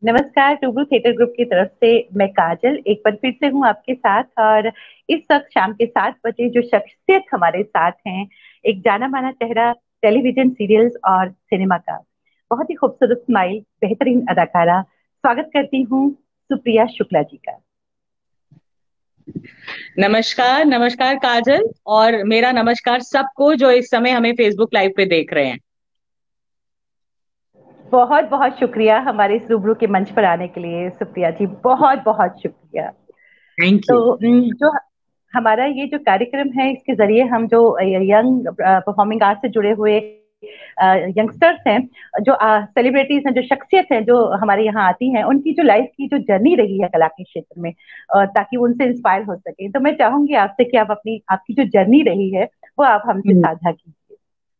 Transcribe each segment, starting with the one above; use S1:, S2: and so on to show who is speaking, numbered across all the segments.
S1: नमस्कार। टूबू theatre group की तरफ से मैं काजल एक बार फिर से हूँ आपके साथ। और इस वक्त शाम के 7 बजे जो शख्सियत हमारे साथ हैं, एक जाना माना चेहरा टेलीविजन सीरियल्स और सिनेमा का, बहुत ही खूबसूरत स्माइल, बेहतरीन अदाकारा, स्वागत करती हूँ सुप्रिया शुक्ला जी का।
S2: नमस्कार नमस्कार काजल। और मेरा नमस्कार सबको जो इस समय हमें फेसबुक लाइव पे देख रहे हैं।
S1: बहुत बहुत शुक्रिया हमारे इस रूबरू के मंच पर आने के लिए सुप्रिया जी, बहुत बहुत शुक्रिया।
S2: Thank you.
S1: तो जो हमारा ये जो कार्यक्रम है, इसके जरिए हम जो यंग परफॉर्मिंग आर्ट से जुड़े हुए यंगस्टर्स हैं, जो सेलिब्रिटीज हैं, जो शख्सियत हैं, जो हमारे यहाँ आती हैं, उनकी जो लाइफ की जो जर्नी रही है कला के क्षेत्र में, ताकि उनसे इंस्पायर हो सके। तो मैं चाहूंगी आपसे कि आप अपनी आपकी जो जर्नी रही है वो आप हमसे साझा कीजिए।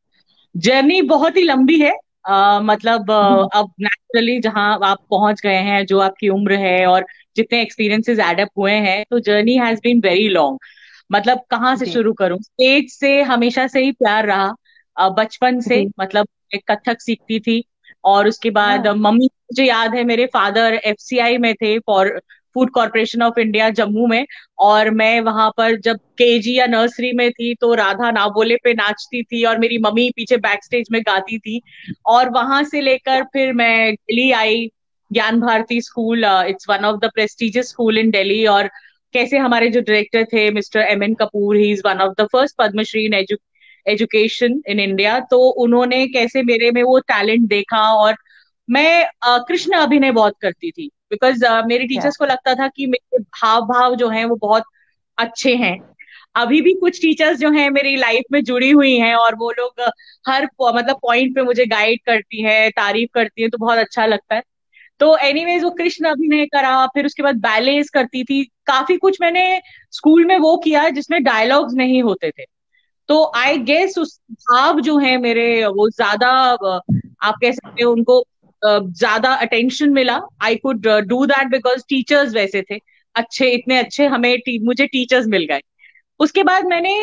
S2: जर्नी बहुत ही लंबी है। मतलब
S1: हम्म।
S2: अब नेचुरली जहां आप पहुंच गए हैं, जो आपकी उम्र है और जितने एक्सपीरियंसेस एड अप हुए हैं, तो journey has been very long. मतलब कहाँ से
S1: जी
S2: शुरू करूं? स्टेज से हमेशा से ही प्यार रहा। बचपन से
S1: जी।
S2: मतलब एक कथक सीखती थी। और उसके बाद
S1: हाँ।
S2: मम्मी, मुझे याद है मेरे फादर एफसीआई में थे, for food corporation of India, Jammu में। और मैं वहां पर जब केजी या नर्सरी में थी तो राधा ना बोले पे नाचती थी और मेरी मम्मी पीछे बैक स्टेज में गाती थी। और वहां से लेकर फिर मैं दिल्ली आई। Gyan Bharati school, it's one of the prestigious school in Delhi. और कैसे हमारे जो डायरेक्टर थे mister M N Kapoor, he is one of the first Padmashri in education in India. तो उन्होंने कैसे मेरे में वो टैलेंट देखा। और मैं कृष्ण अभिनय बहुत करती थी, बिकॉज मेरे
S1: क्या?
S2: टीचर्स को लगता था कि मेरे भाव भाव जो हैं वो बहुत अच्छे हैं। अभी भी कुछ टीचर्स जो हैं मेरी लाइफ में जुड़ी हुई हैं, और वो लोग हर मतलब पॉइंट पे मुझे गाइड करती हैं, तारीफ करती हैं, तो बहुत अच्छा लगता है। तो एनीवेज वो कृष्ण अभिनय करा, फिर उसके बाद बैलेज करती थी। काफी कुछ मैंने स्कूल में वो किया जिसमें डायलॉग्स नहीं होते थे। तो आई गेस उस भाव जो है मेरे, वो ज्यादा आप कह सकते हो उनको ज्यादा अटेंशन मिला। I could do that because teachers वैसे थे अच्छे, इतने अच्छे हमें मुझे टीचर्स मिल गए। उसके बाद मैंने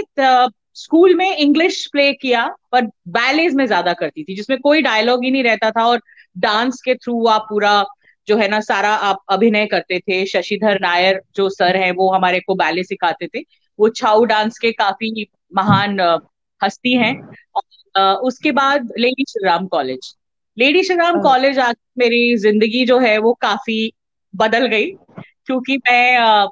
S2: स्कूल में इंग्लिश प्ले किया, पर बैलेज में ज्यादा करती थी, जिसमें कोई डायलॉग ही नहीं रहता था। और डांस के थ्रू आप पूरा जो है ना सारा आप अभिनय करते थे। शशिधर नायर जो सर हैं वो हमारे को बैले सिखाते थे। वो छाऊ डांस के काफी महान हस्ती हैं। और उसके बाद lady Shri Ram college, lady Shri Ram
S1: uh,
S2: college आके मेरी जिंदगी जो है वो काफी बदल गई। क्योंकि मैं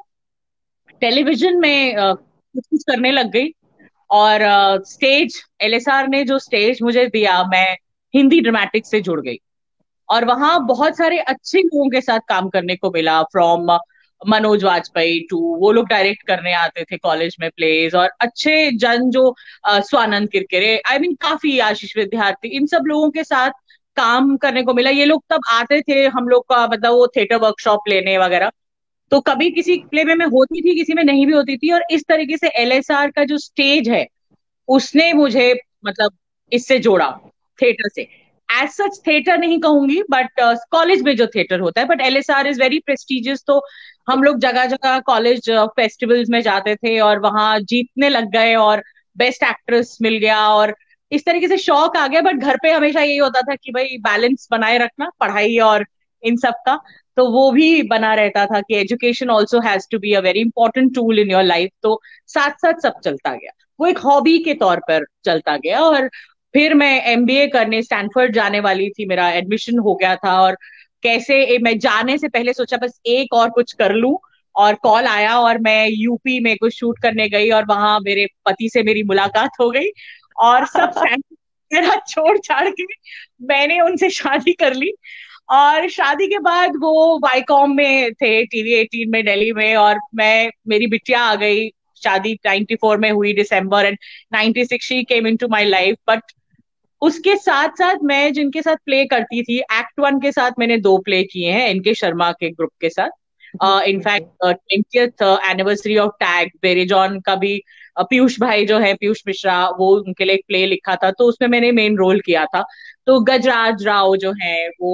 S2: टेलीविजन में कुछ कुछ करने लग गई। और स्टेज, एलएसआर ने जो स्टेज मुझे दिया, मैं हिंदी ड्रामेटिक से जुड़ गई। और वहां बहुत सारे अच्छे लोगों के साथ काम करने को मिला, फ्रॉम मनोज वाजपेयी टू, वो लोग डायरेक्ट करने आते थे कॉलेज में प्लेज। और अच्छे जन जो स्वानंद किरकिरे, आई मीन काफी आशीष विद्यार्थी, इन सब लोगों के साथ काम करने को मिला। ये लोग तब आते थे हम लोग का मतलब वो थिएटर वर्कशॉप लेने वगैरह। तो कभी किसी प्ले में मैं होती थी, किसी में नहीं भी होती थी। और इस तरीके से एलएसआर का जो स्टेज है उसने मुझे मतलब इससे जोड़ा, थिएटर से। एज सच थिएटर नहीं कहूंगी, बट कॉलेज में जो थिएटर होता है, but LSR is very prestigious. तो हम लोग जगह जगह कॉलेज फेस्टिवल्स में जाते थे और वहां जीतने लग गए, और बेस्ट एक्ट्रेस मिल गया। और इस तरीके से शौक आ गया। बट घर पे हमेशा यही होता था कि भाई बैलेंस बनाए रखना, पढ़ाई और इन सब का। तो वो भी बना रहता था कि education also has to be a very important tool in your life. तो साथ साथ सब चलता गया, वो एक हॉबी के तौर पर चलता गया। और फिर मैं एमबीए करने स्टैनफोर्ड जाने वाली थी, मेरा एडमिशन हो गया था। और कैसे मैं जाने से पहले सोचा बस एक और कुछ कर लूं, और कॉल आया और मैं यूपी में कुछ शूट करने गई, और वहां मेरे पति से मेरी मुलाकात हो गई। और सब स्टैनफोर्ड मेरा छोड़ छाड़ के मैंने उनसे शादी कर ली। और शादी के बाद वो वाईकॉम में थे, टीवी 18 में दिल्ली में। और मैं, मेरी बिटिया आ गई। शादी 94 में हुई दिसंबर, and 96 she came into my life. But उसके साथ साथ मैं जिनके साथ प्ले करती थी, एक्ट 1 के साथ मैंने 2 प्ले किए हैं इनके शर्मा के ग्रुप के साथ।
S1: जी जी
S2: इनफैक्ट
S1: जी।
S2: 20th anniversary of TAG Barry John का भी पीयूष भाई जो है, पीयूष मिश्रा, वो उनके लिए एक प्ले लिखा था, तो उसमें मैंने मेन रोल किया था। तो गजराज राव जो है वो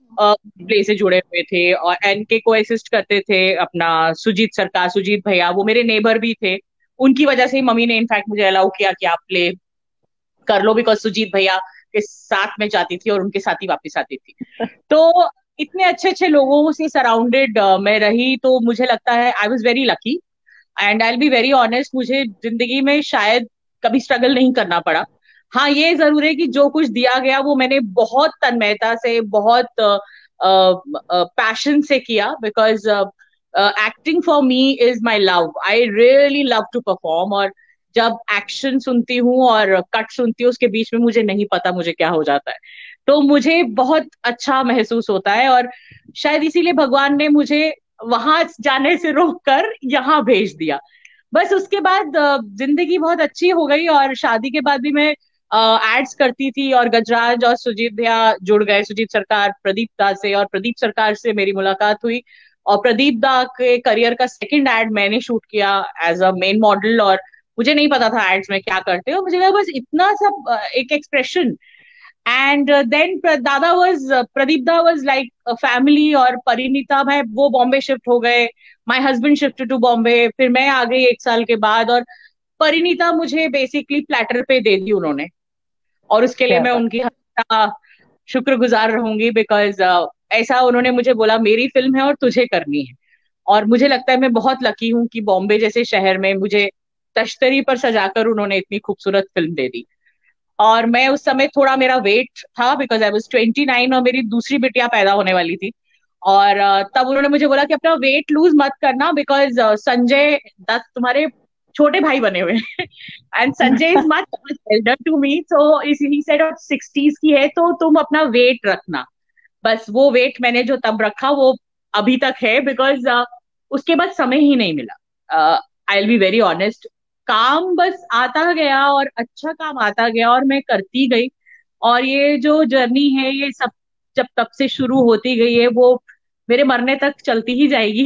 S1: जी।
S2: प्ले से जुड़े हुए थे। और एनके को असिस्ट करते थे अपना सुजीत सरकार, सुजीत भैया, वो मेरे नेबर भी थे। उनकी वजह से ही मम्मी ने इनफैक्ट मुझे अलाउ किया कि आप प्ले कर लो, बिकॉज सुजीत भैया के साथ में जाती थी और उनके साथ ही वापस आती थी। तो इतने अच्छे अच्छे लोगों से सराउंडेड मैं रही, तो मुझे लगता है I was very lucky. And I will be very honest, मुझे जिंदगी में शायद कभी स्ट्रगल नहीं करना पड़ा। हाँ, ये जरूर है कि जो कुछ दिया गया वो मैंने बहुत तन्मयता से, बहुत पैशन से किया, because acting for me is my love. I really love to perform. और जब एक्शन सुनती हूँ और कट सुनती हूँ, उसके बीच में मुझे नहीं पता मुझे क्या हो जाता है। तो मुझे बहुत अच्छा महसूस होता है, और शायद इसीलिए भगवान ने मुझे वहां जाने से रोक कर यहाँ भेज दिया। बस उसके बाद जिंदगी बहुत अच्छी हो गई, और शादी के बाद भी मैं एड्स करती थी, और गजराज और सुजीत भैया जुड़ गए, सुजीत सरकार प्रदीप दा से, और प्रदीप सरकार से मेरी मुलाकात हुई। और प्रदीप दा के करियर का सेकंड एड मैंने शूट किया एज अ मेन मॉडल। और मुझे नहीं पता था एड्स में क्या करते हो, मुझे लगा बस इतना सब एक एक्सप्रेशन। एंड देन दादा वाज प्रदीप दा वाज लाइक फैमिली, और परिणीता मैं वो बॉम्बे शिफ्ट हो गए। My husband shifted to Bombay, फिर मैं आ गई 1 साल के बाद। और परिणीता मुझे बेसिकली प्लेटर पे दे दी उन्होंने, और उसके लिए
S1: क्या
S2: मैं
S1: बात।
S2: उनकी हमेशा शुक्रगुजार रहूंगी, बिकॉज ऐसा उन्होंने मुझे बोला मेरी फिल्म है और तुझे करनी है। और मुझे लगता है मैं बहुत लकी हूँ कि बॉम्बे जैसे शहर में मुझे तश्तरी पर सजाकर उन्होंने इतनी खूबसूरत फिल्म दे दी। और मैं उस समय थोड़ा मेरा वेट था, बिकॉज आई वॉज 29, और मेरी दूसरी बिटिया पैदा होने वाली थी। और तब उन्होंने मुझे बोला कि अपना वेट लूज मत करना, बिकॉज संजय दत्त तुम्हारे छोटे भाई बने हुए हैं। And Sanjay is much elder to me, so he said 60s की है, तो तुम अपना वेट रखना। बस वो वेट मैंने जो तब रखा वो अभी तक है, बिकॉज उसके बाद समय ही नहीं मिला। I will be very honest, काम बस आता गया और अच्छा काम आता गया, और मैं करती गई। और ये जो जर्नी है, ये सब जब तब से शुरू होती गई है, वो मेरे मरने तक चलती ही जाएगी।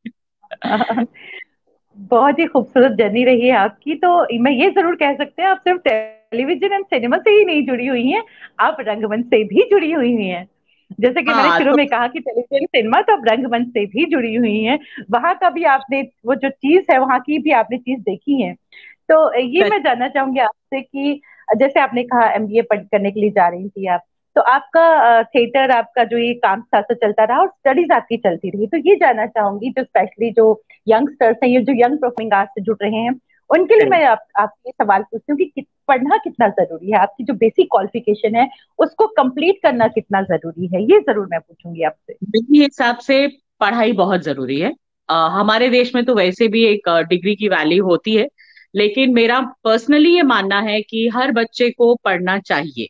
S1: बहुत ही खूबसूरत जर्नी रही है आपकी। तो मैं ये जरूर कह सकते हैं, आप सिर्फ टेलीविजन एंड सिनेमा से ही नहीं जुड़ी हुई हैं, आप रंगमंच से भी जुड़ी हुई हैं। जैसे कि मैंने
S2: हाँ
S1: शुरू
S2: तो
S1: में कहा कि टेलीविजन सिनेमा, तो आप रंगमंच से भी जुड़ी हुई हैं। वहां का भी आपने वो जो चीज है, वहां की भी आपने चीज देखी है। तो ये मैं जानना चाहूंगी आपसे कि जैसे आपने कहा एमबीए करने के लिए जा रही थी आप, तो आपका थिएटर, आपका जो ये काम साथ साथ चलता रहा और स्टडीज आपकी चलती रही। तो ये जानना चाहूंगी, जो स्पेशली जो यंगस्टर्स हैं, ये जो यंग परफॉर्मिंग आर्ट्स से जुड़ रहे हैं, उनके लिए मैं आपसे सवाल पूछती हूँ कि पढ़ना कितना जरूरी है, आपकी जो बेसिक क्वालिफिकेशन है उसको कंप्लीट करना कितना जरूरी है, ये जरूर मैं पूछूंगी आपसे।
S2: मेरे हिसाब से पढ़ाई बहुत जरूरी है। हमारे देश में तो वैसे भी एक डिग्री की वैल्यू होती है, लेकिन मेरा पर्सनली ये मानना है कि हर बच्चे को पढ़ना चाहिए।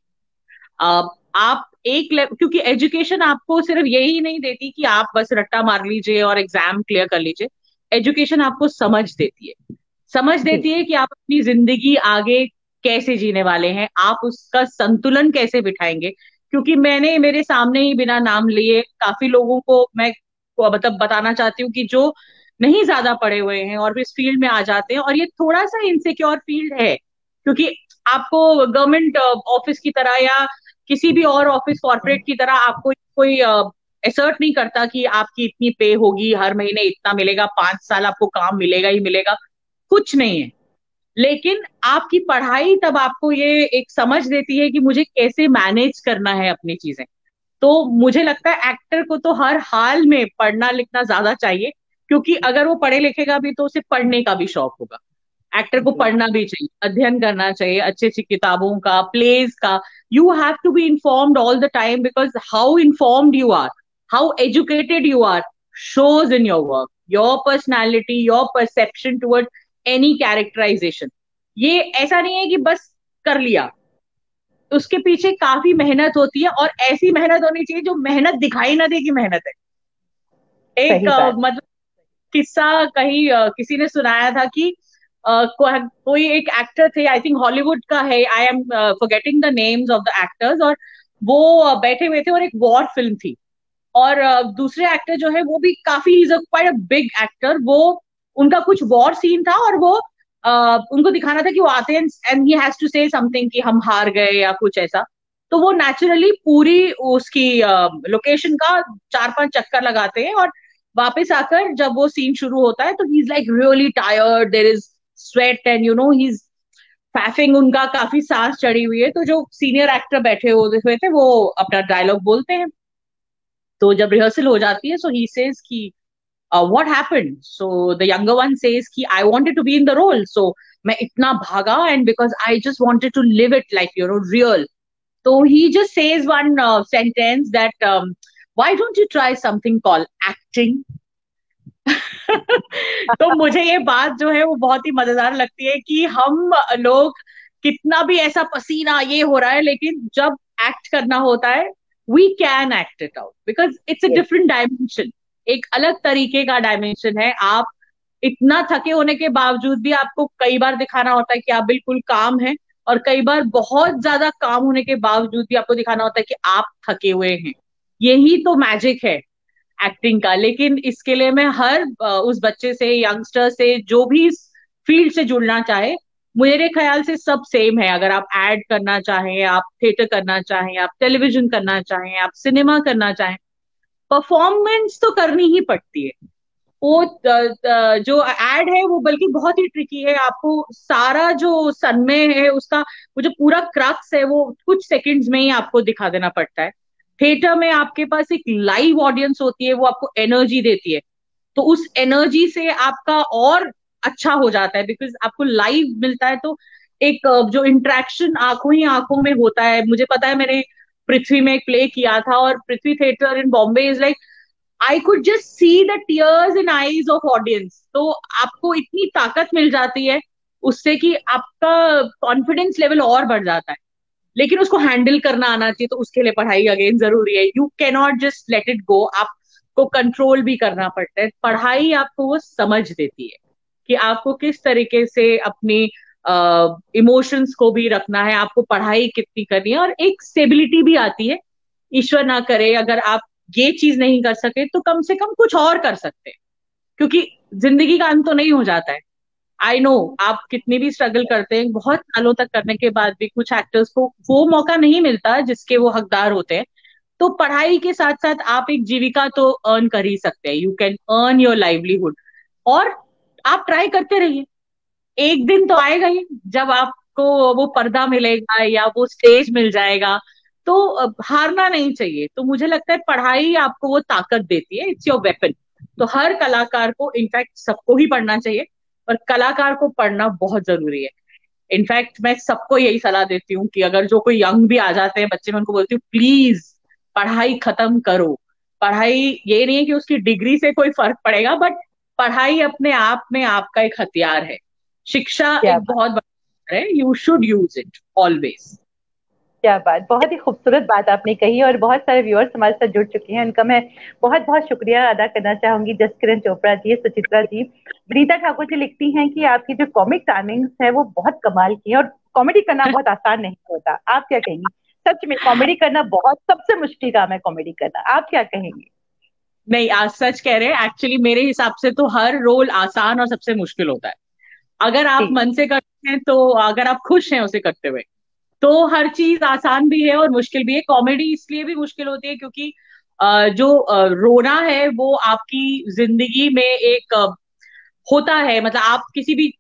S2: आप क्योंकि एजुकेशन आपको सिर्फ यही नहीं देती कि आप बस रट्टा मार लीजिए और एग्जाम क्लियर कर लीजिए। एजुकेशन आपको समझ देती है, समझ
S1: जी।
S2: देती है कि आप अपनी जिंदगी आगे कैसे जीने वाले हैं, आप उसका संतुलन कैसे बिठाएंगे। क्योंकि मैंने मेरे सामने ही बिना नाम लिए काफी लोगों को मैं मतलब बताना चाहती हूँ कि जो नहीं ज्यादा पढ़े हुए हैं और भी इस फील्ड में आ जाते हैं, और ये थोड़ा सा इनसिक्योर फील्ड है। क्योंकि आपको गवर्नमेंट ऑफिस की तरह या किसी भी और ऑफिस कॉर्पोरेट की तरह आपको कोई एसर्ट नहीं करता कि आपकी इतनी पे होगी, हर महीने इतना मिलेगा, 5 साल आपको काम मिलेगा ही मिलेगा। कुछ नहीं है। लेकिन आपकी पढ़ाई तब आपको ये एक समझ देती है कि मुझे कैसे मैनेज करना है अपनी चीजें। तो मुझे लगता है एक्टर को तो हर हाल में पढ़ना लिखना ज्यादा चाहिए, क्योंकि अगर वो पढ़े लिखेगा भी तो उसे पढ़ने का भी शौक होगा। एक्टर को
S1: जी।
S2: पढ़ना भी चाहिए, अध्ययन करना चाहिए अच्छी अच्छी किताबों का, प्लेज का। You have to be informed all the time, because how informed you are, how educated you are, shows in your work, your personality, your perception toward any characterization। ये ऐसा नहीं है कि बस कर लिया, उसके पीछे काफी मेहनत होती है, और ऐसी मेहनत होनी चाहिए जो मेहनत दिखाई ना दे कि मेहनत है। एक
S1: सही बात।
S2: मतलब किस्सा कहीं किसी ने सुनाया था कि कोई एक एक्टर थे, आई थिंक हॉलीवुड का है, I am forgetting the names of the actors. और वो बैठे हुए थे और एक वॉर फिल्म थी। और दूसरे एक्टर जो है वो भी काफी is quite a big actor, वो उनका कुछ वॉर सीन था, और वो उनको दिखाना था कि वो आते हैं and he has to say something कि हम हार गए या कुछ ऐसा। तो वो नेचुरली पूरी उसकी लोकेशन का 4-5 चक्कर लगाते हैं, और वापस आकर जब वो सीन शुरू होता है तो he is like really tired, there is sweat and he is puffing, उनका काफी सांस चढ़ी हुई है। तो जो सीनियर एक्टर बैठे हुए थे वो अपना डायलॉग बोलते हैं, तो जब रिहर्सल हो जाती है, सो ही सेज कि what happened, so the younger one says कि I wanted to be in the role, so मैं इतना भागा and because I just wanted to live it like real. तो he just says one sentence that why don't you try something called acting. तो मुझे ये बात जो है वो बहुत ही मजेदार लगती है कि हम लोग कितना भी ऐसा पसीना ये हो रहा है, लेकिन जब एक्ट करना होता है we can act it out because it's a
S1: Yes.
S2: Different dimension. एक अलग तरीके का डायमेंशन है. आप इतना थके होने के बावजूद भी आपको कई बार दिखाना होता है कि आप बिल्कुल काम है, और कई बार बहुत ज्यादा काम होने के बावजूद भी आपको दिखाना होता है कि आप थके हुए हैं. यही तो मैजिक है एक्टिंग का. लेकिन इसके लिए मैं हर उस बच्चे से, यंगस्टर से, जो भी इस फील्ड से जुड़ना चाहे, मेरे ख्याल से सब सेम है. अगर आप एड करना चाहें, आप थिएटर करना चाहें, आप टेलीविजन करना चाहें, आप सिनेमा करना चाहें, परफॉर्मेंस तो करनी ही पड़ती है. वो जो एड है वो बल्कि बहुत ही ट्रिकी है. आपको सारा जो सनमे है उसका, वो जो पूरा क्रक्स है वो कुछ सेकंड्स में ही आपको दिखा देना पड़ता है. थिएटर में आपके पास एक लाइव ऑडियंस होती है, वो आपको एनर्जी देती है. तो उस एनर्जी से आपका और अच्छा हो जाता है बिकॉज आपको लाइव मिलता है. तो एक जो इंट्रैक्शन आंखों ही आंखों में होता है. मुझे पता है, मैंने पृथ्वी में एक प्ले किया था, और Prithvi theatre in Bombay is like I could just see the tears in eyes of audience. तो आपको इतनी ताकत मिल जाती है उससे कि आपका कॉन्फिडेंस लेवल और बढ़ जाता है. लेकिन उसको हैंडल करना आना चाहिए, तो उसके लिए पढ़ाई अगेन जरूरी है. You can not just let it go. आपको कंट्रोल भी करना पड़ता है. पढ़ाई आपको वो समझ देती है कि आपको किस तरीके से अपनी इमोशंस को भी रखना है, आपको पढ़ाई कितनी करनी है, और एक स्टेबिलिटी भी आती है. ईश्वर ना करे अगर आप ये चीज नहीं कर सके तो कम से कम कुछ और कर सकते हैं, क्योंकि जिंदगी का अंत तो नहीं हो जाता है. आई नो आप कितनी भी स्ट्रगल करते हैं, बहुत सालों तक करने के बाद भी कुछ एक्टर्स को वो मौका नहीं मिलता जिसके वो हकदार होते हैं. तो पढ़ाई के साथ साथ आप एक जीविका तो अर्न कर ही सकते हैं. You can earn your livelihood. और आप ट्राई करते रहिए. एक दिन तो आएगा ही जब आपको वो पर्दा मिलेगा या वो स्टेज मिल जाएगा. तो हारना नहीं चाहिए. तो मुझे लगता है पढ़ाई आपको वो ताकत देती है. It's your weapon. तो हर कलाकार को, इनफैक्ट सबको ही पढ़ना चाहिए, और कलाकार को पढ़ना बहुत जरूरी है. इनफैक्ट मैं सबको यही सलाह देती हूँ कि अगर जो कोई यंग भी आ जाते हैं बच्चे, मैं उनको बोलती हूँ प्लीज पढ़ाई खत्म करो. पढ़ाई ये नहीं है कि उसकी डिग्री से कोई फर्क पड़ेगा, बट पढ़ाई अपने आप में आपका एक हथियार है. शिक्षा
S1: क्या
S2: एक बहुत बड़ा है. You should use it always.
S1: क्या बात, बहुत ही खूबसूरत बात आपने कही। और बहुत सारे व्यूअर्स हमारे साथ जुड़ चुके हैं, उनका मैं बहुत बहुत शुक्रिया अदा करना चाहूंगी. जसकिरण चोपड़ा जी, सुचित्रा जी, विनीता ठाकुर जी लिखती हैं कि आपकी जो कॉमिक टाइमिंग्स है वो बहुत कमाल की है, और कॉमेडी करना बहुत आसान नहीं होता. आप क्या कहेंगी? सच में कॉमेडी करना बहुत सबसे मुश्किल काम है, कॉमेडी करना. आप क्या कहेंगी?
S2: नहीं, आज सच कह रहे हैं. एक्चुअली मेरे हिसाब से तो हर रोल आसान और सबसे मुश्किल होता है. अगर आप
S1: जी.
S2: मन से करते हैं, तो अगर आप खुश हैं उसे करते हुए, तो हर चीज आसान भी है और मुश्किल भी है. कॉमेडी इसलिए भी मुश्किल होती है क्योंकि जो रोना है वो आपकी जिंदगी में एक होता है. मतलब आप किसी भी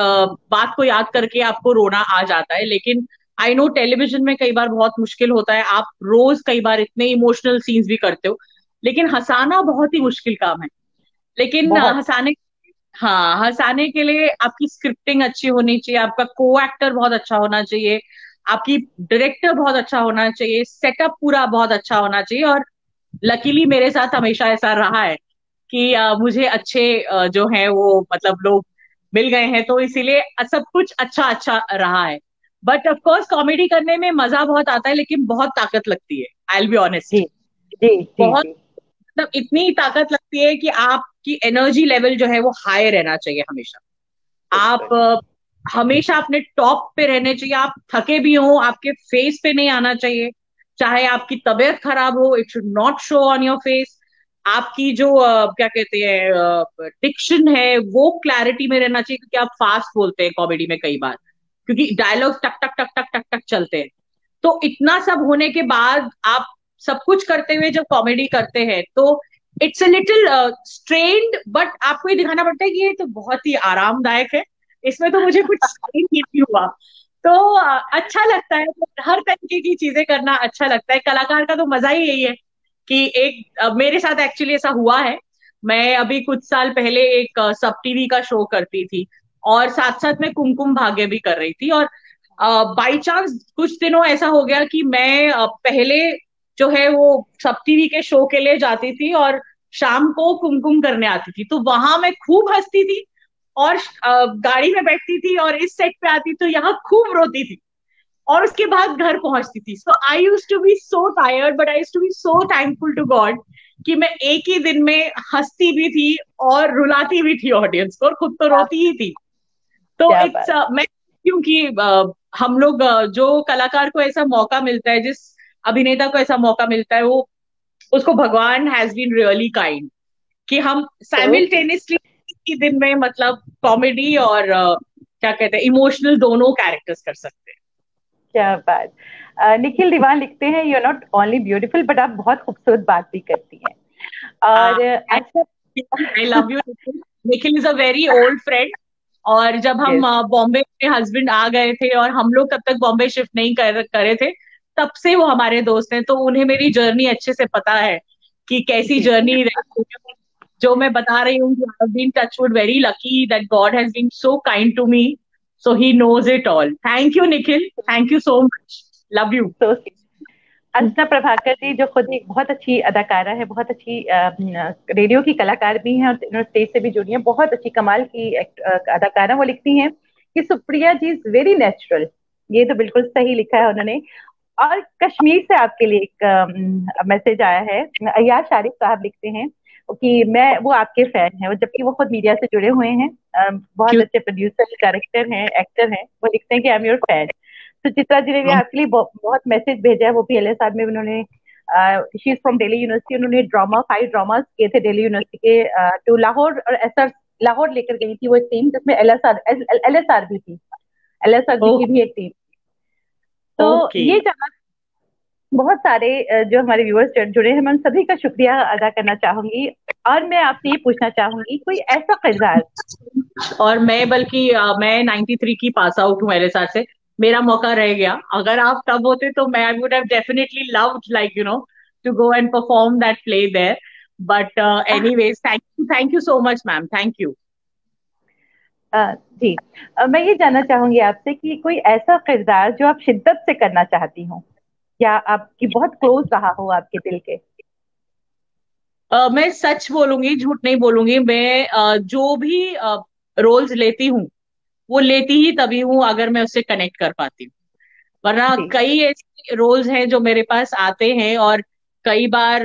S2: बात को याद करके आपको रोना आ जाता है. लेकिन आई नो टेलीविजन में कई बार बहुत मुश्किल होता है. आप रोज कई बार इतने इमोशनल सीन्स भी करते हो, लेकिन हंसाना बहुत ही मुश्किल काम है. लेकिन
S1: बहुत.
S2: हंसाने, हाँ, हंसाने के लिए आपकी स्क्रिप्टिंग अच्छी होनी चाहिए, आपका को एक्टर बहुत अच्छा होना चाहिए, आपकी डायरेक्टर बहुत अच्छा होना चाहिए, सेटअप पूरा बहुत अच्छा होना चाहिए. और लकीली मेरे साथ हमेशा ऐसा रहा है कि मुझे अच्छे जो है वो मतलब लोग मिल गए हैं, तो इसीलिए सब कुछ अच्छा अच्छा रहा है. बट ऑफ कोर्स कॉमेडी करने में मजा बहुत आता है, लेकिन बहुत ताकत लगती है. आई विल बी
S1: जी
S2: ऑनेस्ट.
S1: जी जी
S2: बहुत,
S1: जी.
S2: मतलब इतनी ताकत लगती है कि आपकी एनर्जी लेवल जो है वो हाई रहना चाहिए हमेशा. आप
S1: बिल्कुल.
S2: हमेशा अपने टॉप पे रहने चाहिए. आप थके भी हो, आपके फेस पे नहीं आना चाहिए. चाहे आपकी तबीयत खराब हो, it should not show on your face. आपकी जो क्या कहते हैं डिक्शन है वो क्लैरिटी में रहना चाहिए, क्योंकि आप फास्ट बोलते हैं कॉमेडी में कई बार, क्योंकि डायलॉग टक टक टक टक टक टक चलते हैं. तो इतना सब होने के बाद आप सब कुछ करते हुए जब कॉमेडी करते हैं, तो it's a little strained, but आपको ये दिखाना पड़ता है कि ये तो बहुत ही आरामदायक है, इसमें तो मुझे कुछ स्ट्रेन नहीं हुआ. तो अच्छा लगता है. तो हर तरीके की चीजें करना अच्छा लगता है. कलाकार का तो मजा ही यही है कि एक मेरे साथ एक्चुअली ऐसा हुआ है। मैं अभी कुछ साल पहले एक सब टीवी का शो करती थी, और साथ साथ मैं कुमकुम भाग्य भी कर रही थी। और बाई चांस कुछ दिनों ऐसा हो गया कि मैं पहले जो है वो सब टीवी के शो के लिए जाती थी, और शाम को कुमकुम करने आती थी, तो वहां मैं खूब हंसती थी, और गाड़ी में बैठती थी और इस सेट पे आती तो यहाँ खूब रोती थी, और उसके बाद घर पहुंचती थी। So I use to be so tired, but I use to be so thankful to God कि मैं एक ही दिन में हंसती भी थी और रुलाती भी थी ऑडियंस को, और खुद तो
S1: क्या
S2: रोती ही थी। तो
S1: क्या
S2: इट्स
S1: बात।
S2: मैं क्योंकि हम लोग जो कलाकार को ऐसा मौका मिलता है, जिस अभिनेता को ऐसा मौका मिलता है, वो उसको भगवान हैज बीन रियली काइंड कि हम
S1: तो
S2: साइमल्टेनियसली एक ही दिन में मतलब कॉमेडी और क्या कहते हैं इमोशनल दोनों कैरेक्टर्स कर सकते
S1: क्या बात। निखिल दीवान लिखते हैं, you are not only beautiful but आप बहुत खूबसूरत बात भी करती हैं।
S2: हैं।
S1: और अच्छा।
S2: I love you Nikhil. Nikhil is a very old friend. और जब हम
S1: यस।
S2: बॉम्बे में हस्बैंड आ गए थे और हम लोग तब तक बॉम्बे शिफ्ट नहीं करे थे, तब से वो हमारे दोस्त हैं, तो उन्हें मेरी जर्नी अच्छे से पता है कि कैसी
S1: जी जी।
S2: जर्नी रही। जो मैं बता रही हूँ कि I have been touchwood very lucky that God has been so kind to me, so he knows it all. Thank you Nikhil, thank you so much, love you.
S1: तो अर्चना प्रभाकर जी जो खुद एक बहुत अच्छी अदाकारा है, बहुत अच्छी रेडियो की कलाकार भी हैं, और इन्होंने स्टेज से भी जुड़ी हैं, बहुत अच्छी कमाल की अदाकारा। वो लिखती हैं कि Supriya ji is very natural. ये तो बिल्कुल सही लिखा है उन्होंने। और कश्मीर से आपके लिए एक मैसेज आया है। अय्याज शारिक साहब लिखते हैं कि मैं वो आपके फैन हैं, जबकि वो खुद मीडिया से जुड़े हुए हैं। बहुत
S2: क्यों?
S1: अच्छे प्रोड्यूसर, डायरेक्टर हैं, एक्टर हैं। वो लिखते हैं कि I am your fan. Suchitra ji ने भी आपके लिए बहुत मैसेज भेजा है। वो भी एलएसआर में उन्होंने, she is from Delhi university, उन्होंने 5 ड्रामास किए थे दिल्ली यूनिवर्सिटी के टू लाहौर, और एसआर लाहौर लेकर गई थी वो एक टीम, जिसमें एलएसआर भी थी, एलएसआर जी की भी एक टीम। तो
S2: ओके।
S1: ये जाना, बहुत सारे जो हमारे व्यूअर्स जुड़े हैं, मैं उन सभी का शुक्रिया अदा करना चाहूंगी। और मैं आपसे ये पूछना चाहूंगी, कोई ऐसा किरदार।
S2: और मैं बल्कि मैं 93 की पास आउट हूँ एलएसआर से। मेरा मौका रह गया, अगर आप तब होते तो मैं I would have definitely loved like to go and perform that play there. But anyways, thank you so much ma'am, thank you.
S1: जी। मैं ये जानना चाहूंगी आपसे कि कोई ऐसा किरदार जो आप शिद्दत से करना चाहती हो, या आपकी बहुत क्लोज रहा हो आपके दिल के।
S2: मैं सच बोलूंगी, झूठ नहीं बोलूंगी। मैं जो भी रोल्स लेती हूँ, वो लेती ही तभी हूँ अगर मैं उससे कनेक्ट कर पाती हूँ। वरना
S1: जी
S2: कई ऐसे रोल्स हैं जो मेरे पास आते हैं, और कई बार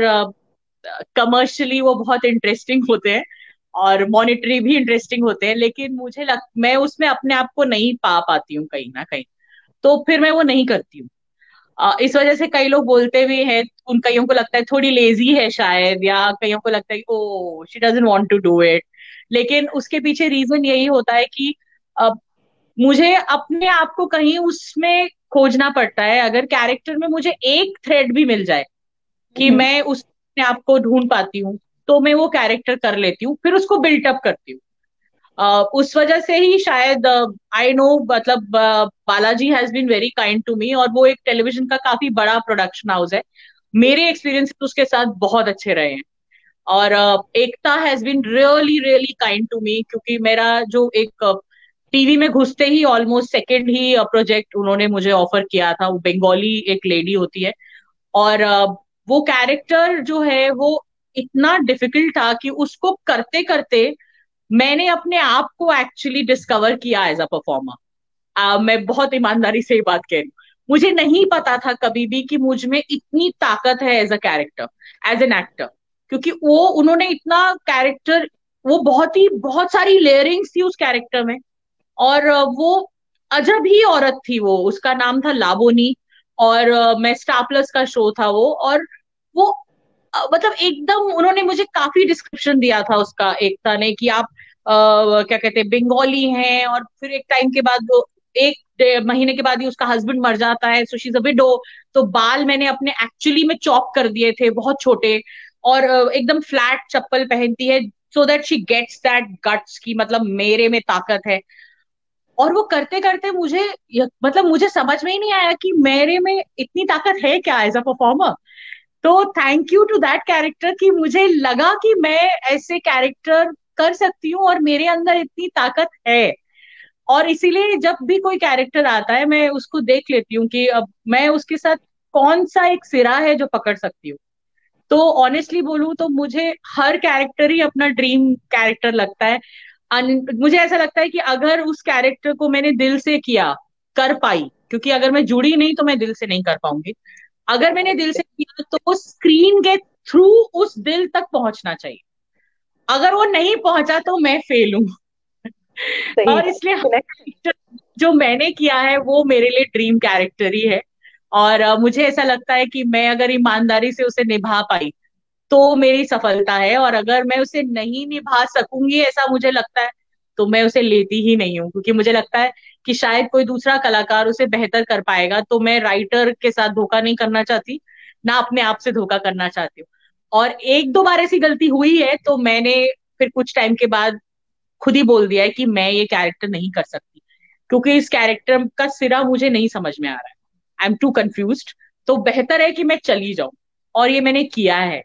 S2: कमर्शियली वो बहुत इंटरेस्टिंग होते हैं और मॉनेटरी भी इंटरेस्टिंग होते हैं, लेकिन मैं उसमें अपने आप को नहीं पा पाती हूँ कहीं ना कहीं, तो फिर मैं वो नहीं करती हूँ। इस वजह से कई लोग बोलते भी हैं, उन कईयों को लगता है थोड़ी लेजी है शायद, या कईयों को लगता है कि oh she doesn't want to do it. लेकिन उसके पीछे रीजन यही होता है कि अ, मुझे अपने आप को कहीं उसमें खोजना पड़ता है। अगर कैरेक्टर में मुझे एक थ्रेड भी मिल जाए कि
S1: हम्म।
S2: मैं उस अपने आप को ढूंढ पाती हूँ, तो मैं वो कैरेक्टर कर लेती हूँ, फिर उसको बिल्टअप करती हूँ। उस वजह से ही शायद आई नो, मतलब Balaji has been very kind to me, और वो एक टेलीविजन का काफी बड़ा प्रोडक्शन हाउस है। मेरे एक्सपीरियंस उसके साथ बहुत अच्छे रहे हैं। और Ekta has been really really kind to me, क्योंकि मेरा जो एक टीवी में घुसते ही ऑलमोस्ट सेकंड ही प्रोजेक्ट उन्होंने मुझे ऑफर किया था। वो बंगाली एक लेडी होती है, और वो कैरेक्टर जो है वो इतना डिफिकल्ट था कि उसको करते करते मैंने अपने आप को एक्चुअली डिस्कवर किया एज अ परफॉर्मर। मैं बहुत ईमानदारी से ये बात कह रही हूँ। मुझे नहीं पता था कभी भी कि मुझ में इतनी ताकत है as a character, as an actor, क्योंकि वो उन्होंने इतना कैरेक्टर, वो बहुत सारी लेयरिंग्स थी उस कैरेक्टर में। और वो अजब ही औरत थी वो, उसका नाम था लाबोनी। और मैं स्टार प्लस का शो था वो, और वो मतलब एकदम उन्होंने मुझे काफी डिस्क्रिप्शन दिया था उसका, एकता ने, कि आप क्या कहते हैं बंगाली हैं, और फिर एक टाइम के बाद वो एक महीने के बाद ही उसका हस्बैंड मर जाता है, so she is a widow. तो बाल मैंने अपने एक्चुअली में चॉप कर दिए थे बहुत छोटे, और एकदम फ्लैट चप्पल पहनती है, so that she gets that guts की मतलब मेरे में ताकत है। और वो करते करते मुझे मतलब मुझे समझ में ही नहीं आया कि मेरे में इतनी ताकत है क्या एज अ परफॉर्मर। तो thank you to that character कि मुझे लगा कि मैं ऐसे कैरेक्टर कर सकती हूँ और मेरे अंदर इतनी ताकत है। और इसीलिए जब भी कोई कैरेक्टर आता है मैं उसको देख लेती हूँ कि अब मैं उसके साथ कौन सा एक सिरा है जो पकड़ सकती हूँ। तो ऑनेस्टली बोलूं तो मुझे हर कैरेक्टर ही अपना ड्रीम कैरेक्टर लगता है। मुझे ऐसा लगता है कि अगर उस कैरेक्टर को मैंने दिल से किया, कर पाई, क्योंकि अगर मैं जुड़ी नहीं तो मैं दिल से नहीं कर पाऊंगी। अगर मैंने दिल से किया तो वो स्क्रीन के थ्रू उस दिल तक पहुंचना चाहिए। अगर वो नहीं पहुंचा तो मैं फेल हूँ।
S1: सही
S2: और
S1: है,
S2: इसलिए हर
S1: कनेक्ट।
S2: कैरेक्टर जो मैंने किया है वो मेरे लिए ड्रीम कैरेक्टर ही है। और मुझे ऐसा लगता है कि मैं अगर ईमानदारी से उसे निभा पाई तो मेरी सफलता है, और अगर मैं उसे नहीं निभा सकूंगी ऐसा मुझे लगता है तो मैं उसे लेती ही नहीं हूँ, क्योंकि मुझे लगता है कि शायद कोई दूसरा कलाकार उसे बेहतर कर पाएगा। तो मैं राइटर के साथ धोखा नहीं करना चाहती, ना अपने आप से धोखा करना चाहती हूँ। और एक दो बार ऐसी गलती हुई है तो मैंने फिर कुछ टाइम के बाद खुद ही बोल दिया है कि मैं ये कैरेक्टर नहीं कर सकती, क्योंकि इस कैरेक्टर का सिरा मुझे नहीं समझ में आ रहा है। I am too confused. तो बेहतर है कि मैं चली जाऊं, और ये मैंने किया है।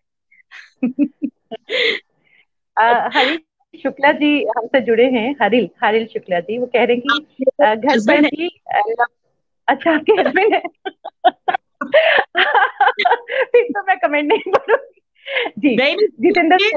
S1: हरीश शुक्ला जी हमसे जुड़े हैं, हरिल हरिल शुक्ला जी, वो कह रहे हैं कि घर पर
S2: हस्बैंड है।
S1: भी अच्छा, आपके हस्बैंड है। फिर तो मैं कमेंट नहीं करूंगी जी।
S2: नहीं
S1: जितेंद्र
S2: नहीं,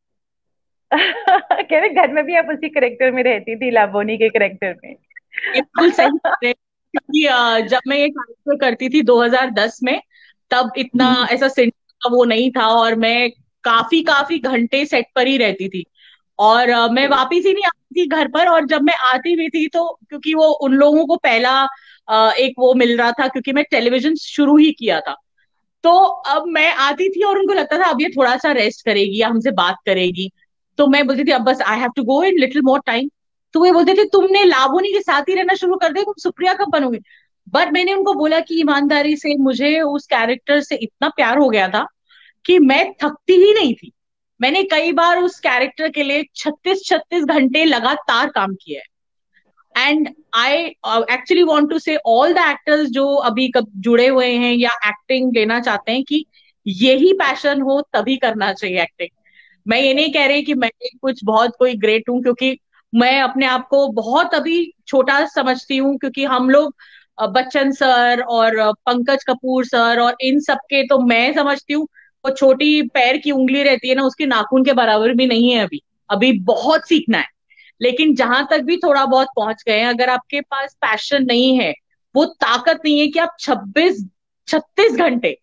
S1: कह रहे घर में भी आप उसी करेक्टर में रहती थी, लाबोनी के करेक्टर में।
S2: ये बिल्कुल सही कह रहे हैं। क्योंकि जब मैं ये कैरेक्टर करती थी 2010 में, तब इतना ऐसा सिनेमा का वो नहीं था, और मैं काफी काफी घंटे सेट पर ही रहती थी। और मैं वापिस ही नहीं आती थी घर पर, और जब मैं आती भी थी तो क्योंकि वो उन लोगों को पहला एक वो मिल रहा था, क्योंकि मैं टेलीविजन शुरू ही किया था। तो अब मैं आती थी और उनको लगता था अब ये थोड़ा सा रेस्ट करेगी या हमसे बात करेगी। तो मैं बोलती थी अब बस I have to go in little more time. तो वो बोलते थे तुमने लावणी के साथ ही रहना शुरू कर दिया, तुम सुप्रिया कब बनोगे। बट मैंने उनको बोला कि ईमानदारी से मुझे उस कैरेक्टर से इतना प्यार हो गया था कि मैं थकती ही नहीं थी। मैंने कई बार उस कैरेक्टर के लिए 36-36 घंटे लगातार काम किया है। And I actually want to say all the actors जो अभी कब जुड़े हुए हैं या एक्टिंग लेना चाहते हैं कि यही पैशन हो तभी करना चाहिए एक्टिंग। मैं ये नहीं कह रही कि मैं कुछ बहुत कोई ग्रेट हूँ, क्योंकि मैं अपने आप को बहुत अभी छोटा समझती हूँ, क्योंकि हम लोग बच्चन सर और पंकज कपूर सर और इन सब के तो मैं समझती हूँ वो छोटी पैर की उंगली रहती है ना, उसके नाखून के बराबर भी नहीं है अभी। अभी बहुत सीखना है। लेकिन जहां तक भी थोड़ा बहुत पहुंच गए हैं, अगर आपके पास पैशन नहीं है, वो ताकत नहीं है कि आप 26-36 घंटे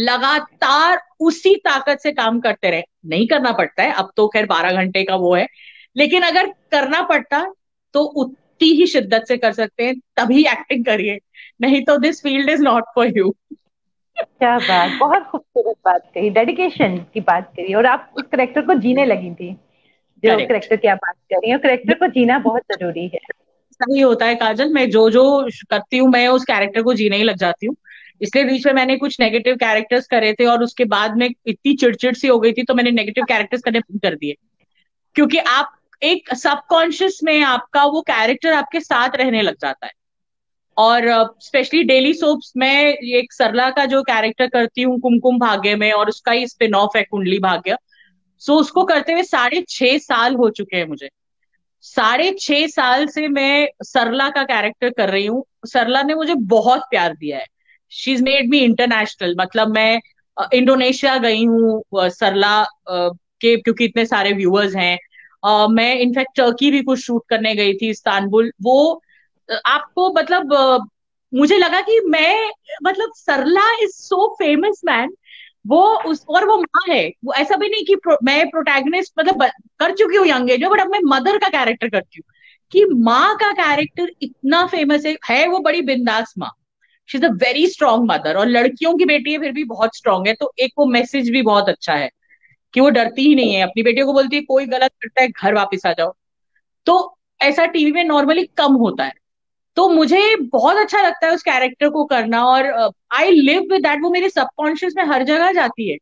S2: लगातार उसी ताकत से काम करते रहे। नहीं करना पड़ता है, अब तो खैर 12 घंटे का वो है। लेकिन अगर करना पड़ता तो उतनी ही शिद्दत से कर सकते हैं, तभी एक्टिंग करिए। नहीं तो this field is not for you.
S1: क्या बात, बहुत खूबसूरत बात कही, डेडिकेशन की बात करी, और आप उस करेक्टर को जीने लगी थी। जो
S2: करेक्ट।
S1: करेक्टर की आप बात कर रही हैं, करेक्टर को जीना बहुत जरूरी है।
S2: सही होता है काजल, मैं जो जो करती हूँ मैं उस कैरेक्टर को जीने ही लग जाती हूँ। इसलिए बीच में मैंने कुछ नेगेटिव कैरेक्टर्स करे थे, और उसके बाद में इतनी चिड़चिड़ सी हो गई थी तो मैंने नेगेटिव कैरेक्टर्स करने बंद कर दिए। क्योंकि आप एक सबकॉन्शियस में आपका वो कैरेक्टर आपके साथ रहने लग जाता है। और स्पेशली डेली सोप्स में एक सरला का जो कैरेक्टर करती हूँ कुमकुम भाग्य में, और उसका ही स्पिन ऑफ है कुंडली भाग्य। सो उसको करते हुए 6.5 साल हो चुके हैं मुझे। 6.5 साल से मैं सरला का कैरेक्टर कर रही हूँ। सरला ने मुझे बहुत प्यार दिया है। She is made me international. मतलब मैं इंडोनेशिया गई हूँ सरला के, क्योंकि इतने सारे व्यूअर्स हैं। मैं इनफैक्ट टर्की भी कुछ शूट करने गई थी, इस्तांबुल। वो आपको मतलब मुझे लगा कि मैं मतलब Sarla is so famous man. वो उस और वो माँ है। वो ऐसा भी नहीं कि मैं प्रोटैगनिस्ट मतलब कर चुकी हूँ यंग एज में, बट अब मैं मदर का कैरेक्टर करती हूँ। कि माँ का कैरेक्टर इतना फेमस है वो बड़ी बिंदास माँ। She is a very strong mother, और लड़कियों की बेटी है फिर भी बहुत स्ट्रांग है। तो एक वो मैसेज भी बहुत अच्छा है कि वो डरती ही नहीं है, अपनी बेटियों को बोलती है कोई गलत करता है घर वापस आ जाओ। तो ऐसा टीवी में नॉर्मली कम होता है। तो मुझे बहुत अच्छा लगता है उस कैरेक्टर को करना, और आई लिव विद दैट। वो मेरे सबकॉन्शियस में हर जगह जाती है।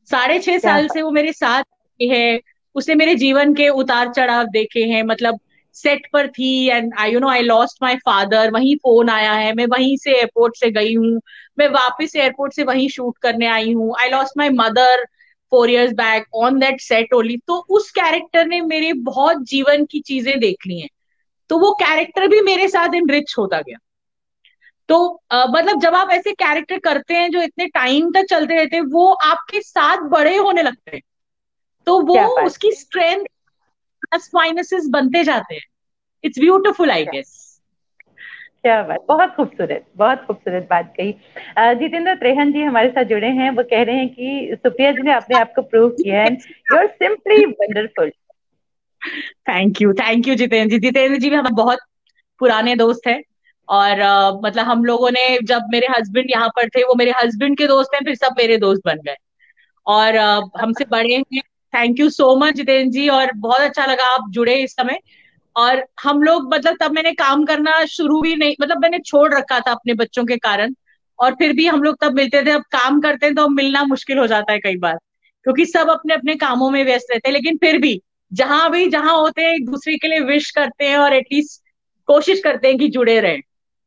S2: 6.5 साल
S1: क्या
S2: से वो मेरे साथ है। उसने मेरे जीवन के उतार चढ़ाव देखे हैं। मतलब सेट पर थी and I lost my father, वहीं फोन आया है, मैं वहीं से एयरपोर्ट से गई हूँ, मैं वापस एयरपोर्ट से वहीं शूट करने आई हूँ, I lost my mother 4 years back on that set only. तो उस कैरेक्टर ने मेरे बहुत जीवन की चीजें देख ली हैं, तो वो कैरेक्टर भी मेरे साथ इनरिच होता गया। तो मतलब जब आप ऐसे कैरेक्टर करते हैं जो इतने टाइम तक चलते रहते हैं, वो आपके साथ बड़े होने लगते हैं, तो वो
S1: क्या बात
S2: उसकी स्ट्रेंथ प्लस माइनसेस बनते जाते हैं। इट्स ब्यूटिफुल आई
S1: क्या
S2: गेस।
S1: क्या बात, बहुत खूबसूरत बात कही। जितेंद्र त्रेहन जी हमारे साथ जुड़े हैं, वो कह रहे हैं कि सुप्रिया जी ने अपने आप को प्रूव किया है, you are simply wonderful.
S2: Thank you Jitendra ji. Jitendra ji भी हमारे बहुत पुराने दोस्त हैं, और मतलब हम लोगों ने, जब मेरे हस्बैंड यहाँ पर थे, वो मेरे हस्बैंड के दोस्त हैं, फिर सब मेरे दोस्त बन गए, और हमसे बड़े हैं। Thank you so much Jitendra ji, और बहुत अच्छा लगा आप जुड़े इस समय। और हम लोग, मतलब तब मैंने काम करना शुरू भी नहीं, मतलब मैंने छोड़ रखा था अपने बच्चों के कारण, और फिर भी हम लोग तब मिलते थे। अब काम करते हैं तो अब मिलना मुश्किल हो जाता है कई बार, क्योंकि सब अपने अपने कामों में व्यस्त रहते हैं, लेकिन फिर भी जहां होते हैं एक दूसरे के लिए विश करते हैं, और एटलीस्ट कोशिश करते हैं कि जुड़े रहें।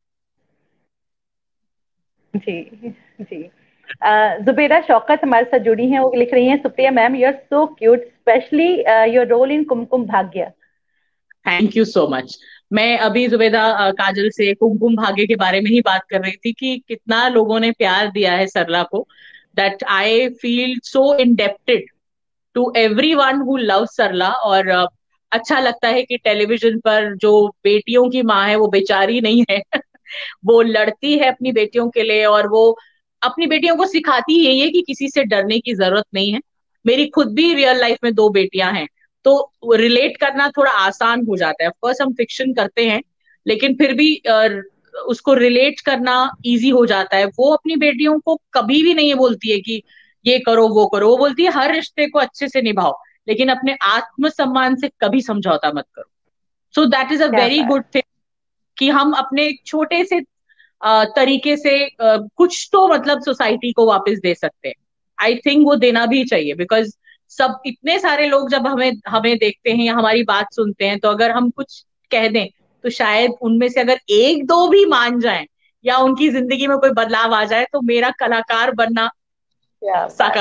S1: जी जी। जुबेदा शौकत हमारे साथ जुड़ी हैं, वो लिख रही हैं, Supriya ma'am you are so cute, specially your role in Kumkum Bhagya.
S2: Thank you so much. मैं अभी जुबेदा काजल से कुमकुम भाग्य के बारे में ही बात कर रही थी कि कितना लोगों ने प्यार दिया है सरला को, that I feel so indebted to everyone who love Sarla. और अच्छा लगता है कि टेलीविजन पर जो बेटियों की माँ है वो बेचारी नहीं है वो लड़ती है अपनी बेटियों के लिए, और वो अपनी बेटियों को सिखाती यही है कि किसी से डरने की जरूरत नहीं है। मेरी खुद भी रियल लाइफ में 2 बेटियां हैं, तो रिलेट करना थोड़ा आसान हो जाता है। ऑफकोर्स हम फिक्शन करते हैं, लेकिन फिर भी उसको रिलेट करना इजी हो जाता है। वो अपनी बेटियों को कभी भी नहीं बोलती है कि ये करो वो करो, वो बोलती है हर रिश्ते को अच्छे से निभाओ, लेकिन अपने आत्मसम्मान से कभी समझौता मत करो। सो दैट इज अ
S1: क्या
S2: वेरी
S1: बात।
S2: गुड थिंग कि हम अपने एक छोटे से तरीके से कुछ तो मतलब सोसाइटी को वापस दे सकते हैं। आई थिंक वो देना भी चाहिए, बिकॉज सब इतने सारे लोग जब हमें हमें देखते हैं या हमारी बात सुनते हैं, तो अगर हम कुछ कह दें तो शायद उनमें से अगर एक दो भी मान जाएं या उनकी जिंदगी में कोई बदलाव आ जाए, तो मेरा कलाकार बनना
S1: क्या बात।
S2: साकार।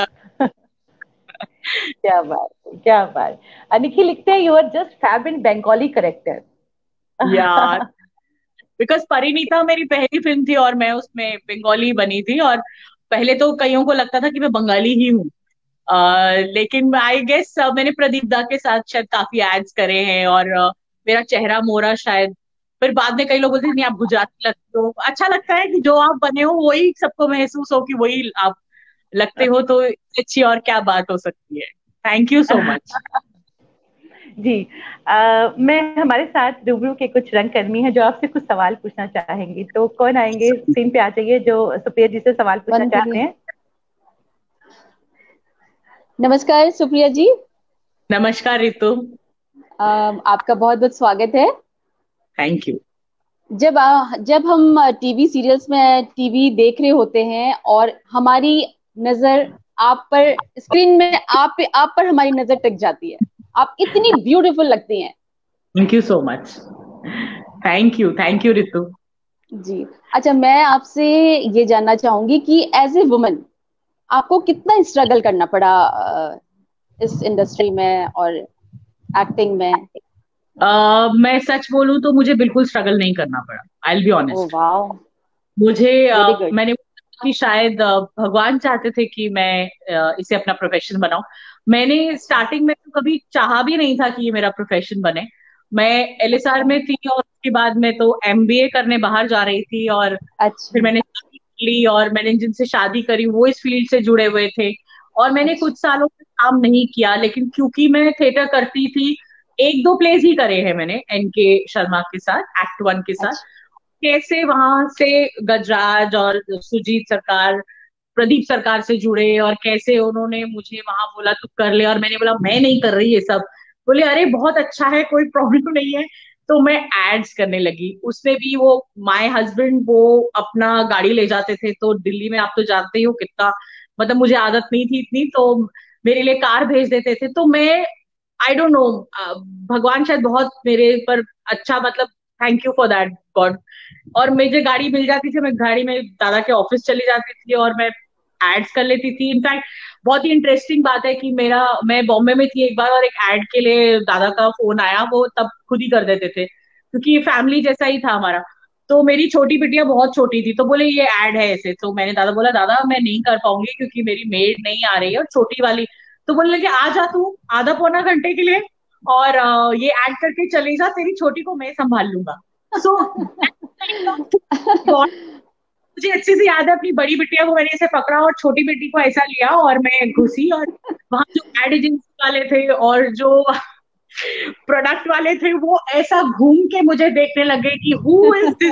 S1: क्या बात, क्या बात। निखिल लिखते हैं, you are just fab in Bengali character.
S2: यार, बिकॉज परिणीता मेरी पहली फिल्म थी और मैं उसमें बंगाली बनी थी, और पहले तो कईयों को लगता था कि मैं बंगाली ही हूँ। लेकिन आई गेस मैंने प्रदीप दा के साथ शायद काफी एड्स करे हैं, और मेरा चेहरा मोरा शायद। फिर बाद में कई लोग बोलते हैं नहीं आप गुजराती लगते हो। अच्छा लगता है कि जो आप बने हो वही सबको महसूस हो कि वही आप लगते हो, तो इससे अच्छी और क्या बात हो सकती है। Thank you so much.
S1: जी। मैं, हमारे साथ रूबरू के कुछ रंगकर्मी हैं जो आपसे कुछ सवाल पूछना चाहेंगी, तो कौन आएंगे, स्क्रीन पे आ जाइए जो सुप्रिया जी से सवाल पूछना
S3: वन
S1: चाहते
S3: करिए।
S1: हैं।
S3: नमस्कार सुप्रिया जी।
S2: नमस्कार रितु।
S3: आपका बहुत बहुत स्वागत है।
S2: Thank you.
S3: जब हम टीवी सीरियल्स में टीवी देख रहे होते हैं और हमारी नजर आप पर, स्क्रीन में आप पर हमारी नजर टिक जाती है। आप इतनी ब्यूटीफुल लगती हैं।
S2: Thank you so much. Thank you Ritu.
S3: जी। अच्छा, मैं आपसे ये जानना चाहूंगी कि एज ए वुमन आपको कितना स्ट्रगल करना पड़ा इस इंडस्ट्री में और एक्टिंग में।
S2: मैं सच बोलूं तो मुझे बिल्कुल स्ट्रगल नहीं करना पड़ा। I will be
S3: uh
S2: honest.
S3: वाह।
S2: मुझे
S3: वेरी गुड।
S2: मैंने कि शायद भगवान चाहते थे कि मैं इसे अपना प्रोफेशन बनाऊं। मैंने स्टार्टिंग में तो कभी चाहा भी नहीं था कि ये मेरा प्रोफेशन बने। मैं एलएसआर
S3: अच्छा
S2: में थी, और उसके बाद में तो एमबीए करने बाहर जा रही थी, और
S3: अच्छा।
S2: फिर मैंने शादी कर ली, और मैंने जिनसे शादी करी वो इस फील्ड से जुड़े हुए थे, और मैंने
S3: अच्छा
S2: कुछ सालों तक काम नहीं किया। लेकिन क्योंकि मैं थिएटर करती थी, 1-2 प्लेस ही करे हैं मैंने एनके शर्मा के साथ, एक्ट 1 के साथ।
S3: अच्छा।
S2: कैसे वहां से गजराज और सुजीत सरकार, प्रदीप सरकार से जुड़े, और कैसे उन्होंने मुझे वहां बोला तू कर ले, और मैंने बोला मैं नहीं कर रही ये सब। बोले अरे बहुत अच्छा है, कोई प्रॉब्लम नहीं है। तो मैं एड्स करने लगी। उसमें भी वो माय हस्बैंड वो अपना गाड़ी ले जाते थे, तो दिल्ली में आप तो जानते ही हो कितना, मतलब मुझे आदत नहीं थी इतनी, तो मेरे लिए कार भेज देते थे। तो मैं आई डोंट नो, भगवान शायद बहुत मेरे पर अच्छा, मतलब thank you for that God. और मुझे गाड़ी मिल जाती थी, मैं गाड़ी में दादा के ऑफिस चली जाती थी और मैं एड्स कर लेती थी। इनफैक्ट बहुत ही इंटरेस्टिंग बात है कि मैं बॉम्बे में थी एक बार और एक एड के लिए दादा का फोन आया, वो तब खुद ही कर देते थे क्योंकि ये फैमिली जैसा ही था हमारा। तो मेरी छोटी बिटिया बहुत छोटी थी, तो बोले ये एड है ऐसे, तो मैंने दादा बोला दादा मैं नहीं कर पाऊंगी क्योंकि मेरी मेड नहीं आ रही है और छोटी वाली। तो बोलने लगे आ जा तू आधा पौना घंटे के लिए और ये ऐड करके चली जा, तेरी छोटी को मैं संभाल लूंगा। सो मुझे अच्छे से याद है, अपनी बड़ी बिटिया को मैंने ऐसे पकड़ा और छोटी बेटी को ऐसा लिया और मैं घुसी, और वहां जो एड एजेंसी वाले थे और जो प्रोडक्ट वाले थे वो ऐसा घूम के मुझे देखने लगे कि who is this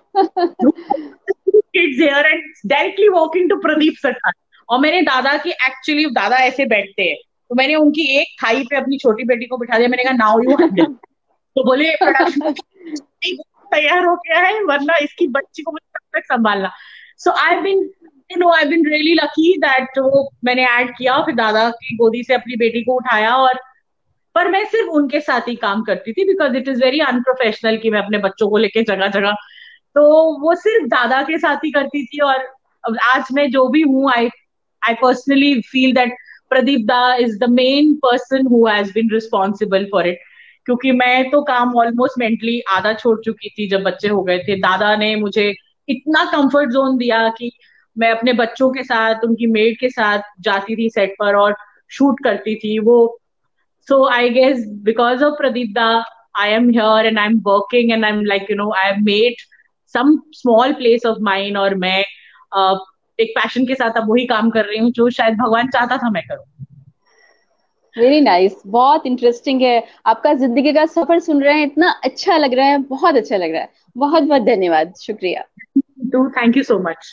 S2: kids here, and directly walking to Pradeep Sarkar. और मैंने दादा की, एक्चुअली दादा ऐसे बैठते हैं, तो मैंने उनकी एक थाई पे अपनी छोटी बेटी को बिठा दिया, मैंने कहा नाउ यू हैंडल। तो बोले प्रोडक्शन तैयार हो गया है वरना इसकी बच्ची को मुझे कब तक संभालना। So I been really lucky that वो मैंने ऐड किया, फिर दादा की गोदी से अपनी बेटी को उठाया, और पर मैं सिर्फ उनके साथ ही काम करती थी because it is very unprofessional कि मैं अपने बच्चों को लेके जगह जगह, तो वो सिर्फ दादा के साथ ही करती थी। और आज मैं जो भी हूँ, I I personally feel that Pradeep da is the main person who has been responsible for it, क्योंकि मैं तो काम ऑलमोस्ट मेंटली आधा छोड़ चुकी थी जब बच्चे हो गए थे। दादा ने मुझे इतना कंफर्ट जोन दिया कि मैं अपने बच्चों के साथ, उनकी मेड के साथ जाती थी सेट पर और शूट करती थी वो। So I guess because of Pradeep Da, I am here and I'm working and I'm like, I have made some small place of mine, और मैं एक पैशन के साथ अब वही काम कर रही हूँ जो शायद भगवान चाहता था मैं करूँ।
S3: वेरी नाइस, बहुत इंटरेस्टिंग है। आपका जिंदगी का सफर सुन रहे हैं, इतना अच्छा लग रहा है, बहुत अच्छा लग रहा है। बहुत बहुत धन्यवाद, शुक्रिया।
S2: तो thank you so much.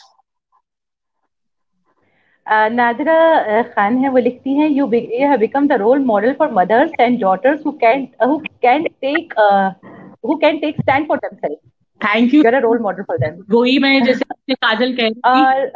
S1: Nadira Khan है, वो लिखती हैं you have become the role model for mothers and daughters who can take stand for themselves.
S2: Thank you.
S1: You're a role model for them.
S2: वही मैं जैसे काजल कह रही थी,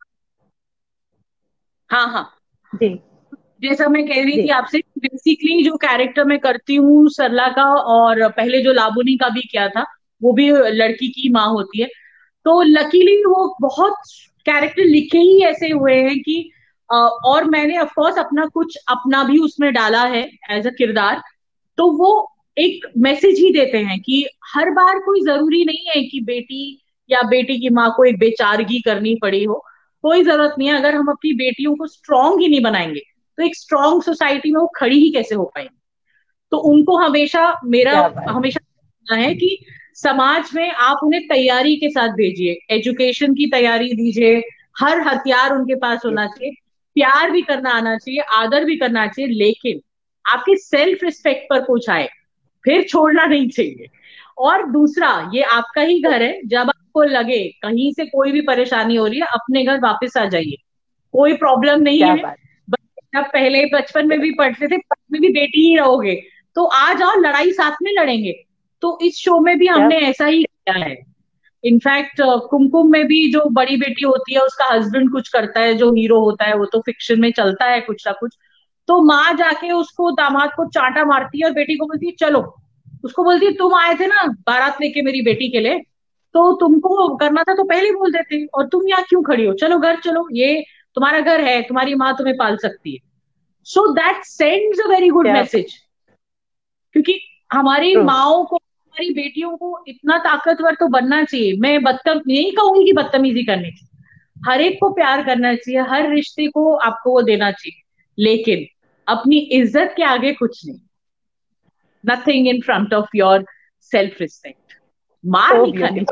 S2: हाँ हाँ
S1: जी,
S2: जैसा मैं कह रही थी आपसे, बेसिकली जो कैरेक्टर मैं करती हूँ सरला का, और पहले जो लाबुनी का भी किया था, वो भी लड़की की माँ होती है। तो लकीली वो बहुत कैरेक्टर लिखे ही ऐसे हुए हैं कि और मैंने ऑफ कोर्स अपना कुछ अपना भी उसमें डाला है एज अ किरदार। तो वो एक मैसेज ही देते हैं कि हर बार कोई जरूरी नहीं है कि बेटी या बेटी की माँ को एक बेचारगी करनी पड़ी हो, कोई जरूरत नहीं है। अगर हम अपनी बेटियों को स्ट्रांग ही नहीं बनाएंगे तो एक स्ट्रांग सोसाइटी में वो खड़ी ही कैसे हो पाएंगी। तो उनको हमेशा मेरा हमेशा है कि समाज में आप उन्हें तैयारी के साथ भेजिए, एजुकेशन की तैयारी दीजिए, हर हथियार उनके पास होना चाहिए, प्यार भी करना आना चाहिए, आदर भी करना चाहिए, लेकिन आपके सेल्फ रिस्पेक्ट पर कुछ आए फिर छोड़ना नहीं चाहिए। और दूसरा, ये आपका ही घर है, जब आपको लगे कहीं से कोई भी परेशानी हो रही है अपने घर वापस आ जाइए, कोई प्रॉब्लम नहीं है। जब पहले बचपन में भी पढ़ते थे में भी बेटी ही रहोगे, तो आ जाओ लड़ाई साथ में लड़ेंगे। तो इस शो में भी हमने ऐसा ही किया है। इनफैक्ट कुमकुम में भी जो बड़ी बेटी होती है उसका हस्बैंड कुछ करता है, जो हीरो होता है वो तो फिक्शन में चलता है कुछ ना कुछ, तो माँ जाके उसको दामाद को चांटा मारती है और बेटी को बोलती है चलो, उसको बोलती है तुम आए थे ना बारात लेके मेरी बेटी के लिए, तो तुमको करना था तो पहले बोल देते, और तुम यहाँ क्यों खड़ी हो, चलो घर चलो, ये तुम्हारा घर है, तुम्हारी माँ तुम्हें पाल सकती है। So that sends a very good message, क्योंकि हमारी माओ को, हमारी बेटियों को इतना ताकतवर तो बनना चाहिए। मैं नहीं कहूंगी कि बदतमीजी करनी चाहिए, हर एक को प्यार करना चाहिए, हर रिश्ते को आपको वो देना चाहिए, लेकिन अपनी इज्जत के आगे कुछ नहीं, nothing in front of your self respect. मार नहीं खानी।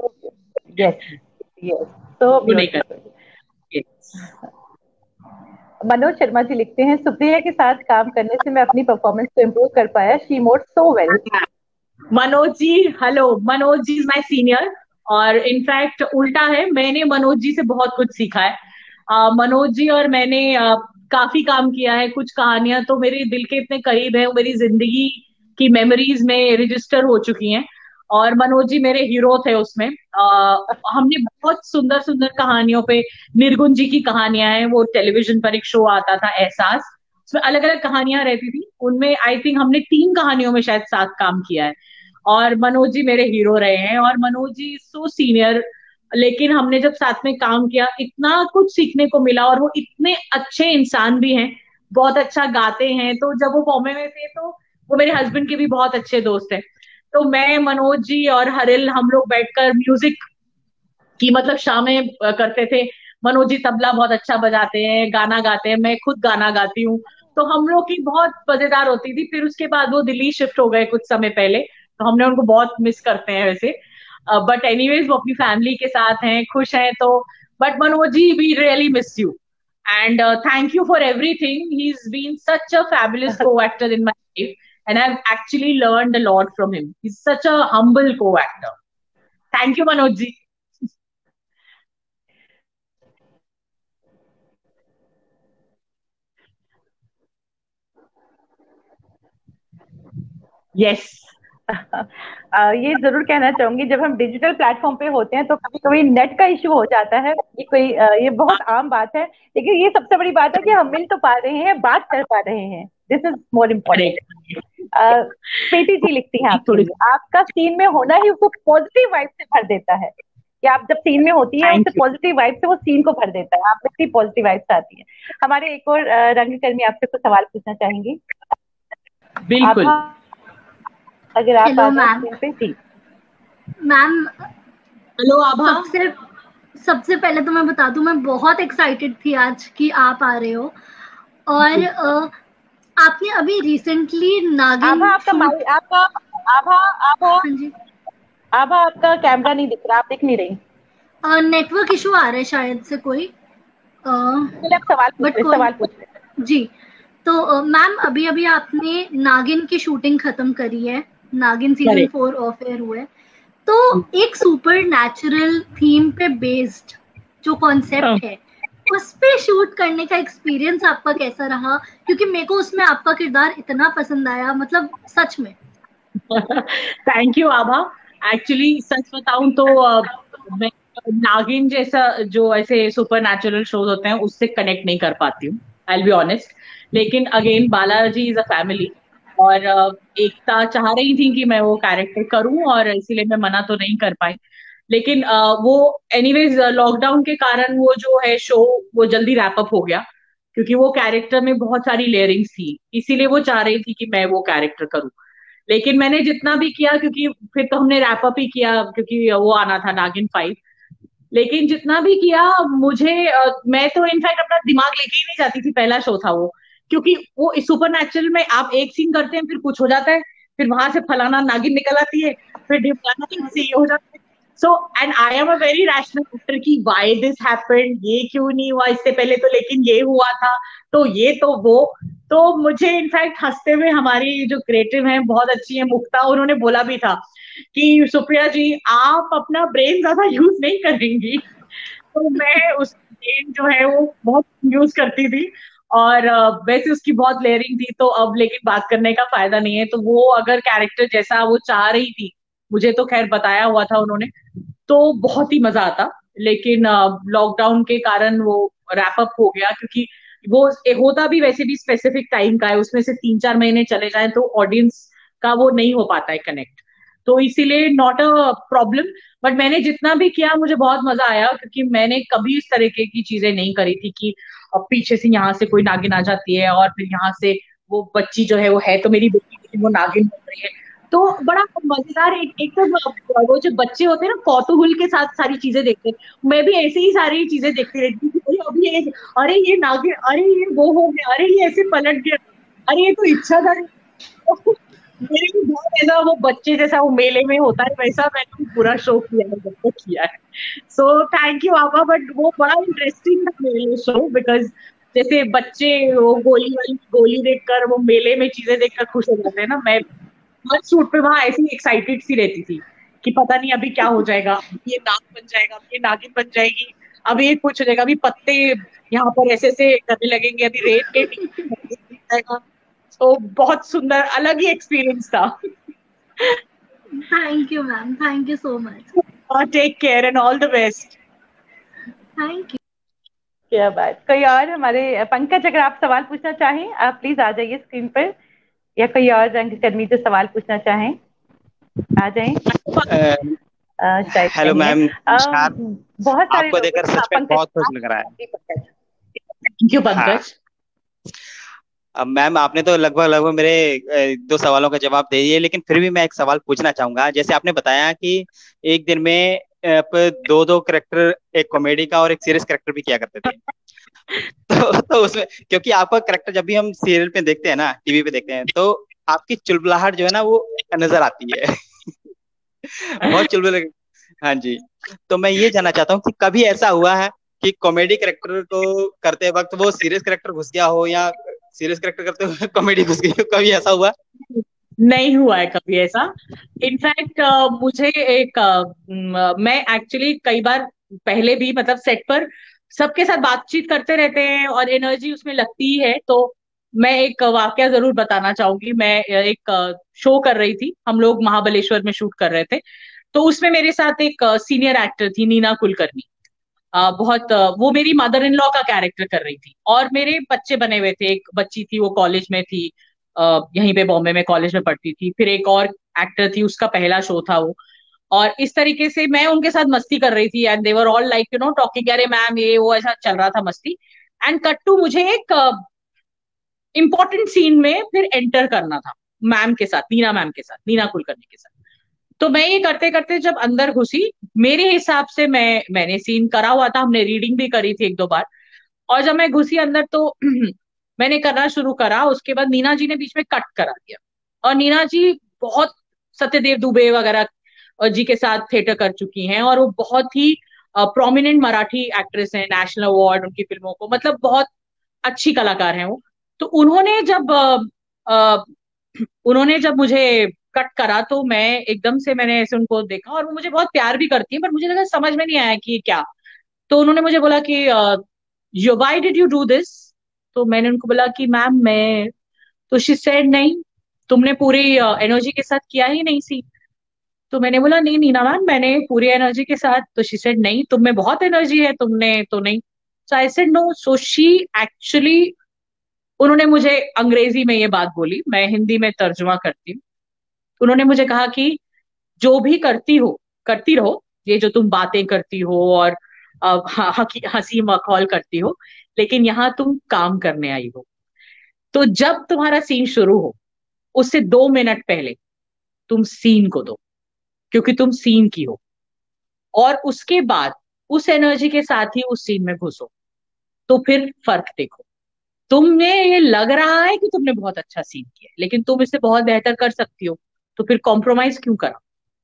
S1: मनोज शर्मा जी लिखते हैं सुप्रिया के साथ काम करने से मैं अपनी परफॉर्मेंस को इम्प्रूव कर पाया, she mode so well.
S2: Manoj ji, hello, Manoj ji is my senior, और इनफैक्ट उल्टा है, मैंने मनोज जी से बहुत कुछ सीखा है। मनोज जी और मैंने काफी काम किया है, कुछ कहानियां तो मेरे दिल के इतने करीब है, मेरी जिंदगी की मेमोरीज में रजिस्टर हो चुकी हैं, और मनोज जी मेरे हीरो थे उसमें। हमने बहुत सुंदर सुंदर कहानियों पे, निर्गुण जी की कहानियां हैं, वो टेलीविजन पर एक शो आता था एहसास, उसमें अलग अलग कहानियां रहती थी, उनमें आई थिंक हमने 3 कहानियों में शायद साथ काम किया है। और मनोज जी मेरे हीरो रहे हैं, और मनोज जी सो सीनियर, लेकिन हमने जब साथ में काम किया इतना कुछ सीखने को मिला, और वो इतने अच्छे इंसान भी हैं, बहुत अच्छा गाते हैं। तो जब वो बॉम्बे में थे तो वो मेरे हस्बैंड के भी बहुत अच्छे दोस्त हैं। तो मैं, मनोज जी और हरिल, हम लोग बैठकर म्यूजिक की मतलब शामें करते थे। मनोज जी तबला बहुत अच्छा बजाते हैं, गाना गाते हैं, मैं खुद गाना गाती हूँ। तो हम लोग की बहुत मजेदार होती थी। फिर उसके बाद वो दिल्ली शिफ्ट हो गए कुछ समय पहले, तो हमने उनको बहुत मिस करते हैं वैसे। बट एनीवेज वो अपनी फैमिली के साथ हैं, खुश हैं। तो but Manoj ji, we really miss you, and thank you for everything. He's been such a fabulous co-actor in my life, and I've actually learned a lot from him. He's such a humble co-actor. Thank you, Manoj ji. Yes.
S1: ये जरूर कहना चाहूंगी, जब हम digital platform पे होते हैं तो कभी कभी नेट का इश्यू हो जाता है। ये बहुत आम बात है, लेकिन ये सबसे बड़ी बात है कि हम मिल तो पा रहे हैं, बात कर पा रहे हैं। This is more important.
S2: Correct.
S1: Preeti ji लिखती हैं आपके
S2: थोड़ी
S1: लिए, आपका सीन में होना ही उसको पॉजिटिव वाइब से भर देता है। कि आप जब सीन में होती है उससे
S2: थैंक यू।
S1: पॉजिटिव वाइब से वो सीन को भर देता है, आप इतनी पॉजिटिव वाइब से आती है। हमारे एक और रंगकर्मी आपसे कुछ सवाल पूछना चाहेंगी।
S2: बिल्कुल।
S1: आभा, अगर आप
S4: हेलो
S1: आ जाए
S4: मैम।
S1: स्क्रीन पे। जी
S4: मैम,
S2: हेलो आभा।
S4: सबसे सबसे पहले तो मैं बता दूं, मैं बहुत एक्साइटेड थी आज कि आप आ रहे हो। और आपने अभी रिसेंटली नागिन
S1: आभा, आपका
S4: शूट।
S1: माइक, आपका आभा, आभा,
S4: हाँ जी।
S1: आभा, आपका कैमरा नहीं दिख रहा, आप दिख नहीं रही।
S4: नेटवर्क इशू आ रहा है शायद से कोई।
S1: चलिए आप सवाल पूछ
S4: बट
S1: रहे,
S4: कोई।
S1: सवाल पूछ रहे।
S4: जी। तो मैम, अभी अभी आपने नागिन की शूटिंग खत्म करी है। नागिन सीजन 4 ऑफ एयर हुआ है। तो एक सुपर नेचुरल थीम पे बेस्ड जो कॉन्सेप्ट है, उस पे शूट करने का एक्सपीरियंस आपका कैसा रहा? क्योंकि मेरे को उसमें आपका किरदार इतना पसंद आया, मतलब सच में।
S2: Thank you Abha. एक्चुअली सच बताऊं तो मैं नागिन जैसा जो ऐसे सुपर नेचुरल शोज होते हैं उससे कनेक्ट नहीं कर पाती हूँ, आई विल बी ऑनेस्ट। लेकिन again Balaji is a family, और एकता चाह रही थी कि मैं वो कैरेक्टर करूं, और इसीलिए मैं मना तो नहीं कर पाई। लेकिन वो एनीवेज लॉकडाउन के कारण वो जो है शो वो जल्दी रैप अप हो गया, क्योंकि वो कैरेक्टर में बहुत सारी लेयरिंग्स थी, इसीलिए वो चाह रही थी कि मैं वो कैरेक्टर करूं। लेकिन मैंने जितना भी किया, क्योंकि फिर तो हमने रैप अप ही किया क्योंकि वो आना था नागिन 5। लेकिन जितना भी किया मुझे मैं तो इनफैक्ट अपना दिमाग लेके ही नहीं जाती थी, पहला शो था वो। क्योंकि वो सुपर नेचुरल में आप एक सीन करते हैं, फिर कुछ हो जाता है, फिर वहां से फलाना नागिन निकल आती है, फिर फलाना से ये हो जाता है। So and I am a very rational actor की वाई दिस हैपेंड, ये क्यों नहीं हुआ इससे पहले, तो लेकिन ये हुआ था, तो ये तो वो। तो मुझे इनफैक्ट हंसते हुए हमारी जो क्रिएटिव है बहुत अच्छी है मुक्ता, उन्होंने बोला भी था कि सुप्रिया जी आप अपना ब्रेन ज्यादा यूज नहीं करेंगी। तो मैं उस ब्रेन जो है वो बहुत यूज करती थी, और वैसे उसकी बहुत लेयरिंग थी, तो अब लेकिन बात करने का फायदा नहीं है। तो वो अगर कैरेक्टर जैसा वो चाह रही थी, मुझे तो खैर बताया हुआ था उन्होंने, तो बहुत ही मजा आता। लेकिन लॉकडाउन के कारण वो रैप अप हो गया, क्योंकि वो होता भी वैसे भी स्पेसिफिक टाइम का है, उसमें से 3-4 महीने चले जाए तो ऑडियंस का वो नहीं हो पाता है कनेक्ट। तो इसीलिए नॉट अ प्रॉब्लम। बट मैंने जितना भी किया मुझे बहुत मजा आया, क्योंकि मैंने कभी इस तरीके की चीजें नहीं करी थी कि अब पीछे से यहाँ से कोई नागिन आ जाती है, और फिर यहाँ से वो बच्ची जो है वो है तो मेरी बेटी, लेकिन वो नागिन बन रही है। तो बड़ा मजेदार, एक तो वो जो बच्चे होते हैं ना कौतूहल के साथ सारी चीजें देखते हैं, मैं भी ऐसे ही सारी चीजें देखती रहती थी कि अभी ये, अरे ये नागिन, अरे ये वो हो गया, अरे ये ऐसे पलट गया, अरे ये तो इच्छा था। मेरे भी बहुत ऐसा वो बच्चे जैसा वो मेले में होता है वैसा मैंने भी पूरा शो किया है, जब तक किया है। So thank you Abha. But वो बड़ा इंटरेस्टिंग था मेरे लिए शो, बिकॉज जैसे बच्चे वो गोली वाली गोली देखकर, वो मेले में चीजें देखकर खुश हो जाते हैं ना, मैं हर शूट पे वहां ऐसी एक्साइटेड सी रहती थी कि पता नहीं अभी क्या हो जाएगा, अभी ये नाग बन जाएगा, अभी ये नागिन बन जाएगी, अभी ये कुछ हो जाएगा, अभी पत्ते यहाँ पर ऐसे ऐसे करने लगेंगे, अभी रेत के जाएगा। तो बहुत सुंदर अलग ही एक्सपीरियंस था।
S4: Thank you ma'am, thank you so much.
S2: Take care and all the best.
S4: Thank you.
S1: क्या बात। कोई और हमारे पंकज, अगर आप सवाल पूछना चाहें आप प्लीज आ जाइए स्क्रीन पर, या कोई और रंगकर्मी जो सवाल पूछना चाहें आ जाएं। शायद
S5: हेलो
S1: नहीं है।
S5: मैम, नमस्कार।
S1: बहुत सारे
S5: आपको
S1: लोग।
S5: देखकर
S1: हाँ
S5: सच में
S1: पंकज,
S5: बहुत खुश
S1: आप
S5: लग रहा है।
S1: जी पंकज।
S2: थैंक यू
S5: हाँ।
S2: पंकज।
S5: अब मैम आपने तो लगभग लगभग मेरे दो सवालों का जवाब दे दिए, लेकिन फिर भी मैं एक सवाल पूछना चाहूंगा। जैसे आपने बताया कि एक दिन में आप दो दो करेक्टर, एक कॉमेडी का और एक सीरियस करेक्टर भी किया करते थे। तो उसमें क्योंकि आपका करेक्टर जब भी हम सीरियल पे देखते हैं ना, टीवी पे देखते हैं, तो आपकी चुलबुलाहट जो है ना वो नजर आती है। बहुत चुलबुल। हाँ जी। तो मैं ये जानना चाहता हूँ कि कभी ऐसा हुआ है कि कॉमेडी करेक्टर को करते वक्त वो सीरियस करेक्टर घुस गया हो, या सीरियस करेक्टर करते हुए कॉमेडी घुस गई हो, कभी ऐसा हुआ?
S2: नहीं हुआ है कभी ऐसा। इनफैक्ट मुझे एक मैं एक्चुअली कई बार पहले भी मतलब सेट पर सबके साथ बातचीत करते रहते हैं और एनर्जी उसमें लगती ही है। तो मैं एक वाकया जरूर बताना चाहूंगी। मैं एक शो कर रही थी, हम लोग महाबलेश्वर में शूट कर रहे थे। तो उसमें मेरे साथ एक सीनियर एक्टर थी, नीना कुलकर्णी। बहुत वो मेरी मदर इन लॉ का कैरेक्टर कर रही थी, और मेरे बच्चे बने हुए थे। एक बच्ची थी, वो कॉलेज में थी, यहीं पे बॉम्बे में कॉलेज में पढ़ती थी। फिर एक और एक्टर थी, उसका पहला शो था वो। और इस तरीके से मैं उनके साथ मस्ती कर रही थी, and they were all like talking, अरे मैम ये वो, ऐसा चल रहा था मस्ती। एंड कट टू मुझे एक इंपॉर्टेंट सीन में फिर एंटर करना था मैम के साथ, नीना मैम के साथ, नीना कुलकर्णी के साथ। तो मैं ये करते करते जब अंदर घुसी, मेरे हिसाब से मैंने सीन करा हुआ था, हमने रीडिंग भी करी थी एक दो बार। और जब मैं घुसी अंदर तो मैंने करना शुरू करा। उसके बाद नीना जी ने बीच में कट करा दिया। और नीना जी बहुत सत्यदेव दुबे वगैरह जी के साथ थिएटर कर चुकी हैं, और वो बहुत ही प्रोमिनेंट मराठी एक्ट्रेस हैं, नेशनल अवार्ड उनकी फिल्मों को, मतलब बहुत अच्छी कलाकार हैं वो। तो उन्होंने जब मुझे कट करा, तो मैं एकदम से मैंने ऐसे उनको देखा, और वो मुझे बहुत प्यार भी करती है, पर मुझे लगा समझ में नहीं आया कि ये क्या। तो उन्होंने मुझे बोला कि you why did you do this. तो मैंने उनको बोला कि मैम मैं, तो शी सेड नहीं, तुमने पूरी एनर्जी के साथ किया ही नहीं सी। तो मैंने बोला नहीं नीना मैम, मैंने पूरी एनर्जी के साथ। तो शी सेड नहीं, तुम में बहुत एनर्जी है, तुमने तो नहीं। So I said no. So she actually, उन्होंने मुझे अंग्रेजी में ये बात बोली, मैं हिंदी में तर्जुमा करती हूँ। उन्होंने मुझे कहा कि जो भी करती हो करती रहो, ये जो तुम बातें करती हो और हंसी मखौल करती हो, लेकिन यहाँ तुम काम करने आई हो। तो जब तुम्हारा सीन शुरू हो, उससे 2 मिनट पहले तुम सीन को दो, क्योंकि तुम सीन की हो। और उसके बाद उस एनर्जी के साथ ही उस सीन में घुसो, तो फिर फर्क देखो। तुम्हें ये लग रहा है कि तुमने बहुत अच्छा सीन किया है, लेकिन तुम इससे बहुत बेहतर कर सकती हो, तो फिर कॉम्प्रोमाइज क्यों करा।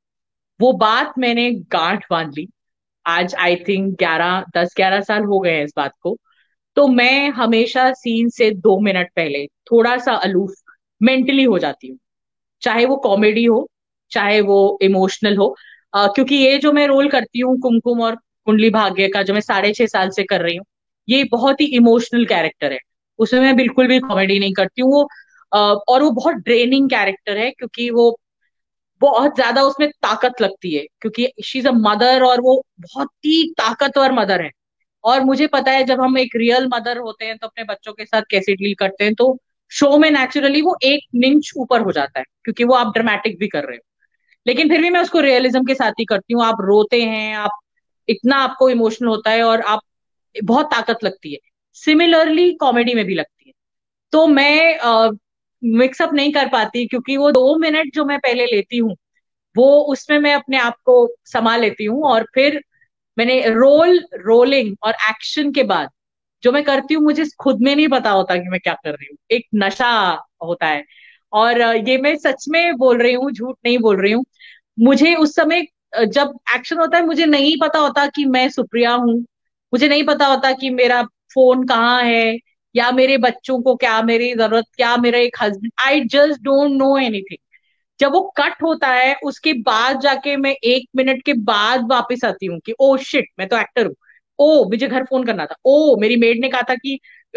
S2: वो बात मैंने गांठ बांध ली। आज आई थिंक 10-11 साल हो गए हैं इस बात को। तो मैं हमेशा सीन से 2 मिनट पहले थोड़ा सा अलूफ मेंटली हो जाती हूँ, चाहे वो कॉमेडी हो, चाहे वो इमोशनल हो। क्योंकि ये जो मैं रोल करती हूँ, कुमकुम और कुंडली भाग्य का, जो मैं 6.5 साल से कर रही हूँ, ये बहुत ही इमोशनल कैरेक्टर है। उसमें मैं बिल्कुल भी कॉमेडी नहीं करती हूँ। वो और वो बहुत ड्रेनिंग कैरेक्टर है, क्योंकि वो बहुत ज्यादा उसमें ताकत लगती है, क्योंकि शी इज अ मदर, और वो बहुत ही ताकतवर मदर है। और मुझे पता है जब हम एक रियल मदर होते हैं तो अपने बच्चों के साथ कैसे डील करते हैं। तो शो में नेचुरली वो एक इंच ऊपर हो जाता है, क्योंकि वो आप ड्रामेटिक भी कर रहे हो। लेकिन फिर भी मैं उसको रियलिज्म के साथ ही करती हूँ। आप रोते हैं, आप इतना आपको इमोशनल होता है, और आप बहुत ताकत लगती है। सिमिलरली कॉमेडी में भी लगती है। तो मैं मिक्सअप नहीं कर पाती, क्योंकि वो 2 मिनट जो मैं पहले लेती हूँ, वो उसमें मैं अपने आप को संभाल लेती हूँ। और फिर मैंने रोलिंग और एक्शन के बाद जो मैं करती हूँ, मुझे खुद में नहीं पता होता कि मैं क्या कर रही हूँ। एक नशा होता है। और ये मैं सच में बोल रही हूँ, झूठ नहीं बोल रही हूँ। मुझे उस समय जब एक्शन होता है, मुझे नहीं पता होता कि मैं सुप्रिया हूँ। मुझे नहीं पता होता कि मेरा फोन कहाँ है, या मेरे बच्चों को क्या मेरी जरूरत, क्या मेरा एक husband, I just don't know anything. जब वो कट होता है, उसके बाद जाके मैं 1 मिनट के बाद वापस आती हूँ कि ओ शिट, मैं तो एक्टर हूँ। ओ मुझे घर फोन करना था। ओ मेरी मेड ने कहा था कि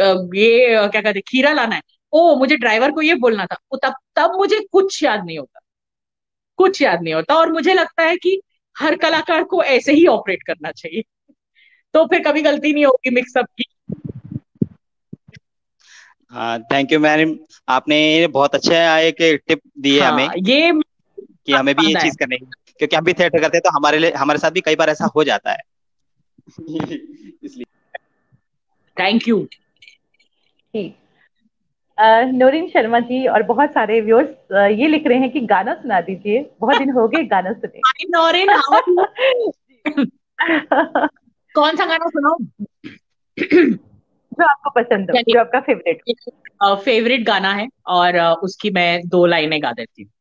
S2: क्या कहते हैं, खीरा लाना है। ओ मुझे ड्राइवर को ये बोलना था। वो तब तब मुझे कुछ याद नहीं होता, कुछ याद नहीं होता। और मुझे लगता है कि हर कलाकार को ऐसे ही ऑपरेट करना चाहिए, तो फिर कभी गलती नहीं होगी मिक्सअप की।
S5: हाँ, थैंक यू मैम। आपने बहुत अच्छा एक टिप दी है हमें
S2: हाँ, ये
S5: कि हमें भी ये
S2: पसंद है।
S5: चीज करनी है, क्योंकि हम भी थिएटर करते हैं तो हमारे साथ भी कई बार ऐसा हो जाता है। इसलिए
S2: थैंक यू।
S1: ठीक। नौरीन शर्मा जी और बहुत सारे व्यूअर्स ये लिख रहे हैं कि गाना सुना दीजिए, बहुत दिन हो गए गाना सुने।
S2: Hi Naureen, how are you? कौन सा गाना सुनाऊं?
S1: जो आपको पसंद हो,
S2: चलिए,
S1: जो आपका फेवरेट
S2: फेवरेट गाना है और उसकी मैं 2 लाइनें गा देती हूँ।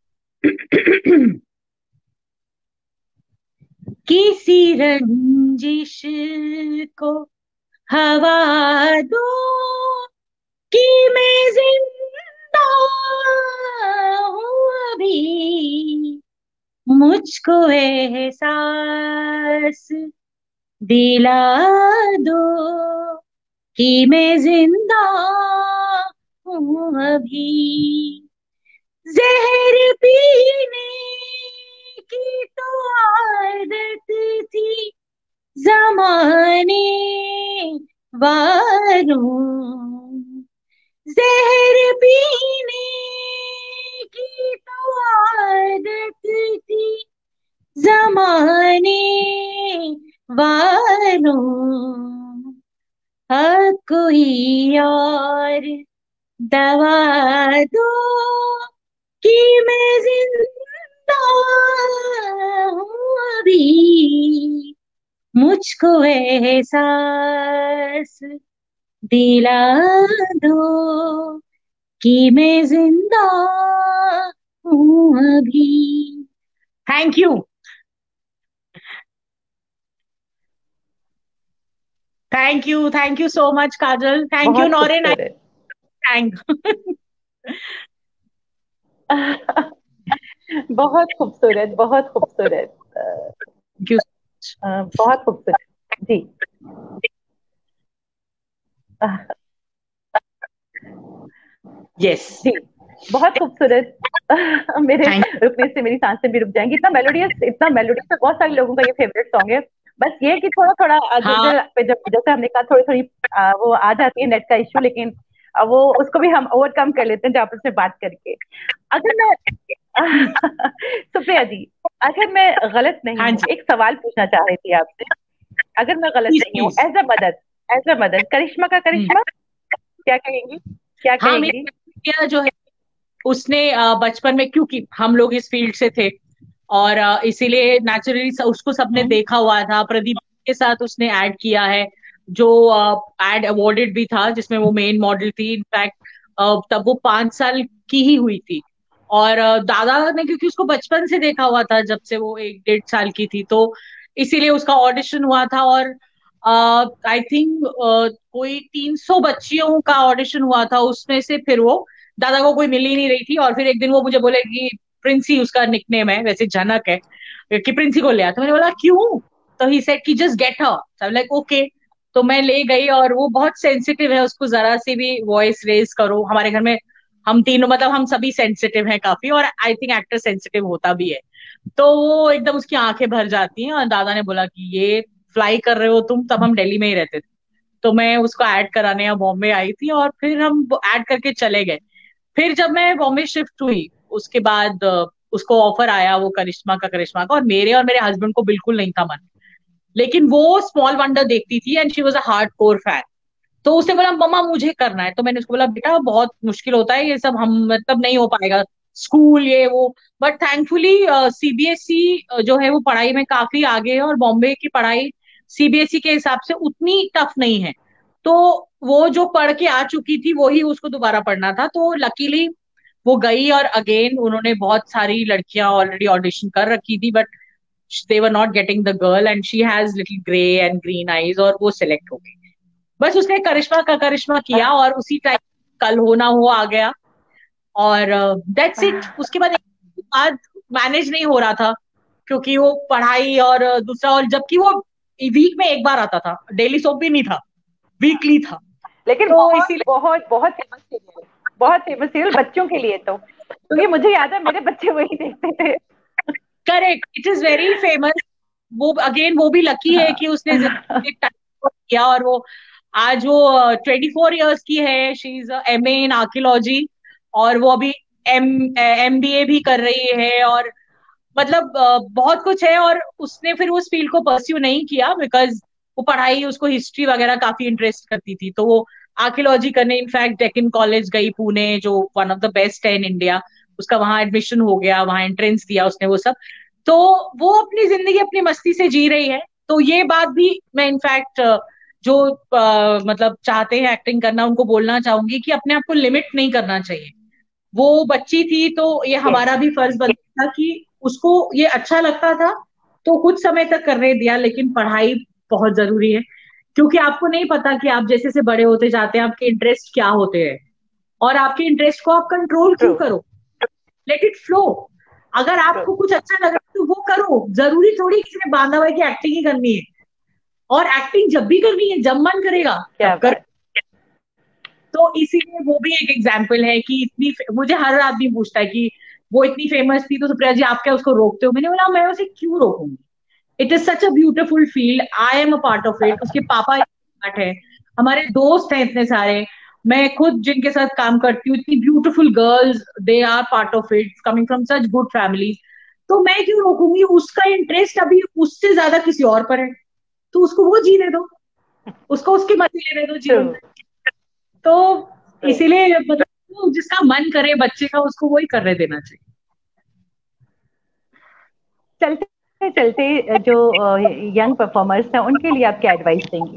S2: किसी रंजिश को हवा दो कि मैं जिंदा हूँ अभी, मुझको एहसास दिला दो कि मैं जिंदा हूँ अभी। जहर पीने की तो आदत थी जमाने वालों, जहर पीने की तो आदत थी जमाने वालों, अब कोई और दवा दो कि मैं जिंदा हूँ अभी, मुझको एहसास दिला दो कि मैं जिंदा हूँ अभी। Thank you. Thank you so much Kajal, thank you
S1: बहुत
S2: नौरिन, आई
S1: खूबसूरत।
S2: थैंक।
S1: बहुत खूबसूरत, बहुत खूबसूरत।
S2: Thank you.
S1: बहुत खूबसूरत जी।
S2: यस।
S1: जी, बहुत खूबसूरत। मेरे
S2: थैंक।
S1: रुकने से मेरी सांसें भी रुक जाएंगी। इतना मेलोडियस है, बहुत सारे लोगों का ये फेवरेट सॉन्ग है। बस ये है कि थोड़ा थोड़ा
S2: हाँ,
S1: गजल पे जब जैसे हमने कहा थोड़ी थोड़ी वो आ जाती है नेट का इश्यू, लेकिन वो उसको भी हम ओवरकम कर लेते हैं जब आपस में बात करके। अगर मैं सुप्रिया जी, अगर मैं गलत नहीं
S2: हाँ
S1: हूँ,
S2: जी,
S1: एक सवाल पूछना चाह रही थी आपसे। अगर मैं गलत
S2: प्लीज
S1: नहीं हूँ,
S2: please.
S1: As a mother Karishma का करिश्मा क्या कहेंगी, क्या
S2: हाँ,
S1: कहेंगी?
S2: मेरी बिटिया जो है उसने बचपन में, क्योंकि हम लोग इस फील्ड से थे और इसीलिए नेचुरली उसको सबने
S1: हम्म।
S2: देखा हुआ था। प्रदीप के साथ उसने ऐड किया है, जो एड अवॉर्डेड भी था, जिसमें वो मेन मॉडल थी। इनफैक्ट तब वो 5 साल की ही हुई थी। और दादा ने क्योंकि उसको बचपन से देखा हुआ था, जब से वो 1 1.5 साल की थी, तो इसीलिए उसका ऑडिशन हुआ था। और आई थिंक कोई 300 बच्चियों का ऑडिशन हुआ था, उसमें से फिर वो दादा को कोई मिल ही नहीं रही थी। और फिर एक दिन वो मुझे बोले कि प्रिंसी उसका निकनेम है, वैसे जनक है, कि प्रिंसी को ले आ। तो मैंने बोला क्यों? तो ही सेड कि just get her. Like okay. तो मैं ले गई और वो बहुत सेंसिटिव है, उसको जरा सी भी वॉइस रेज करो, हमारे घर में हम तीनों, मतलब हम सभी सेंसिटिव हैं काफी, और आई थिंक एक्टर सेंसिटिव होता भी है। तो वो एकदम उसकी आंखें भर जाती हैं। और दादा ने बोला कि ये फ्लाई कर रहे हो तुम, तब हम दिल्ली में ही रहते थे। तो मैं उसको ऐड कराने यहाँ बॉम्बे आई थी और फिर हम ऐड करके चले गए। फिर जब मैं बॉम्बे शिफ्ट हुई, उसके बाद उसको ऑफर आया वो करिश्मा का, और मेरे हस्बैंड को बिल्कुल नहीं था मन। लेकिन वो स्मॉल वंडर देखती थी and she was a hardcore fan. तो उसने बोला मम्मा मुझे करना है। तो मैंने उसको बोला बेटा बहुत मुश्किल होता है ये सब, हम मतलब नहीं हो पाएगा, स्कूल ये वो। बट थैंकफुली सीबीएसई जो है वो पढ़ाई में काफी आगे है, और बॉम्बे की पढ़ाई सीबीएसई के हिसाब से उतनी टफ नहीं है। तो वो जो पढ़ के आ चुकी थी वही उसको दोबारा पढ़ना था। तो लकीली वो गई, और अगेन उन्होंने बहुत सारी लड़कियां ऑलरेडी ऑडिशन कर रखी थी, but they were not getting the girl, and she has little grey and green eyes, और वो सिलेक्ट हो गई। बस उसने करिश्मा किया, और उसी टाइम कल होना हो आ गया। और दैट्स इट। उसके बाद एक बाद मैनेज नहीं हो रहा था, क्योंकि वो पढ़ाई और दूसरा, और जबकि वो वीक में एक बार आता था, डेली सोप भी नहीं था, वीकली था।
S1: लेकिन
S2: तो
S1: बहुत
S2: इसीलिए
S1: बहुत बहुत फेमस सीरियल, बहुत फेमस सीरियल बच्चों के लिए तो, क्योंकि मुझे याद है मेरे बच्चे वही देखते थे।
S2: Correct, it is very famous. वो अगेन वो भी लकी है कि उसने
S1: हाँ।
S2: जिंदगी में time किया, और वो आज वो 24 years की है, she is MA in archaeology, और वो अभी MBA भी कर रही है, और मतलब बहुत कुछ है। और उसने फिर उस फील्ड को परस्यू नहीं किया बिकॉज वो पढ़ाई, उसको हिस्ट्री वगैरह काफी इंटरेस्ट करती थी, तो वो आर्कियोलॉजी करने इनफैक्ट डेक्कन कॉलेज गई पुणे, जो वन ऑफ द बेस्ट है इन इंडिया। उसका वहां एडमिशन हो गया, वहां एंट्रेंस दिया उसने, वो सब। तो वो अपनी जिंदगी अपनी मस्ती से जी रही है। तो ये बात भी मैं इनफैक्ट जो मतलब चाहते हैं एक्टिंग करना, उनको बोलना चाहूंगी कि अपने आप को लिमिट नहीं करना चाहिए। वो बच्ची थी तो ये हमारा भी फर्ज बनता था कि उसको ये अच्छा लगता था तो कुछ समय तक करने दिया, लेकिन पढ़ाई बहुत जरूरी है, क्योंकि आपको नहीं पता कि आप जैसे से बड़े होते जाते हैं आपके इंटरेस्ट क्या होते हैं, और आपके इंटरेस्ट को आप कंट्रोल क्यों करो, लेट इट फ्लो। अगर आपको कुछ अच्छा लग रहा है तो वो करो, जरूरी थोड़ी किसी ने बांधा हुआ है कि एक्टिंग ही करनी है। और एक्टिंग जब भी करनी है, जब मन करेगा तब कर। तो इसीलिए वो भी एक एग्जाम्पल है कि इतनी, मुझे हर आदमी पूछता है कि वो इतनी फेमस थी तो सुप्रिया जी आप क्या उसको रोकते हो? मैंने बोला मैं उसे क्यों रोकूंगी, it is such a beautiful field, I am a part of it, उसके पापा पार्ट है, हमारे दोस्त हैं इतने सारे, मैं खुद जिनके साथ काम करती हूँ, इतनी beautiful girls, they are part of it, coming from such good families. तो मैं क्यों रोकूंगी? उसका इंटरेस्ट अभी उससे ज्यादा किसी और पर है, तो उसको वो जीने दो, उसको उसकी मर्जी लेने दो जीवन में। तो इसीलिए मतलब जिसका मन करे बच्चे का, उसको वही करने देना चाहिए।
S1: चलते चलते जो यंग परफॉर्मर्स हैं उनके लिए आप क्या एडवाइस देंगी?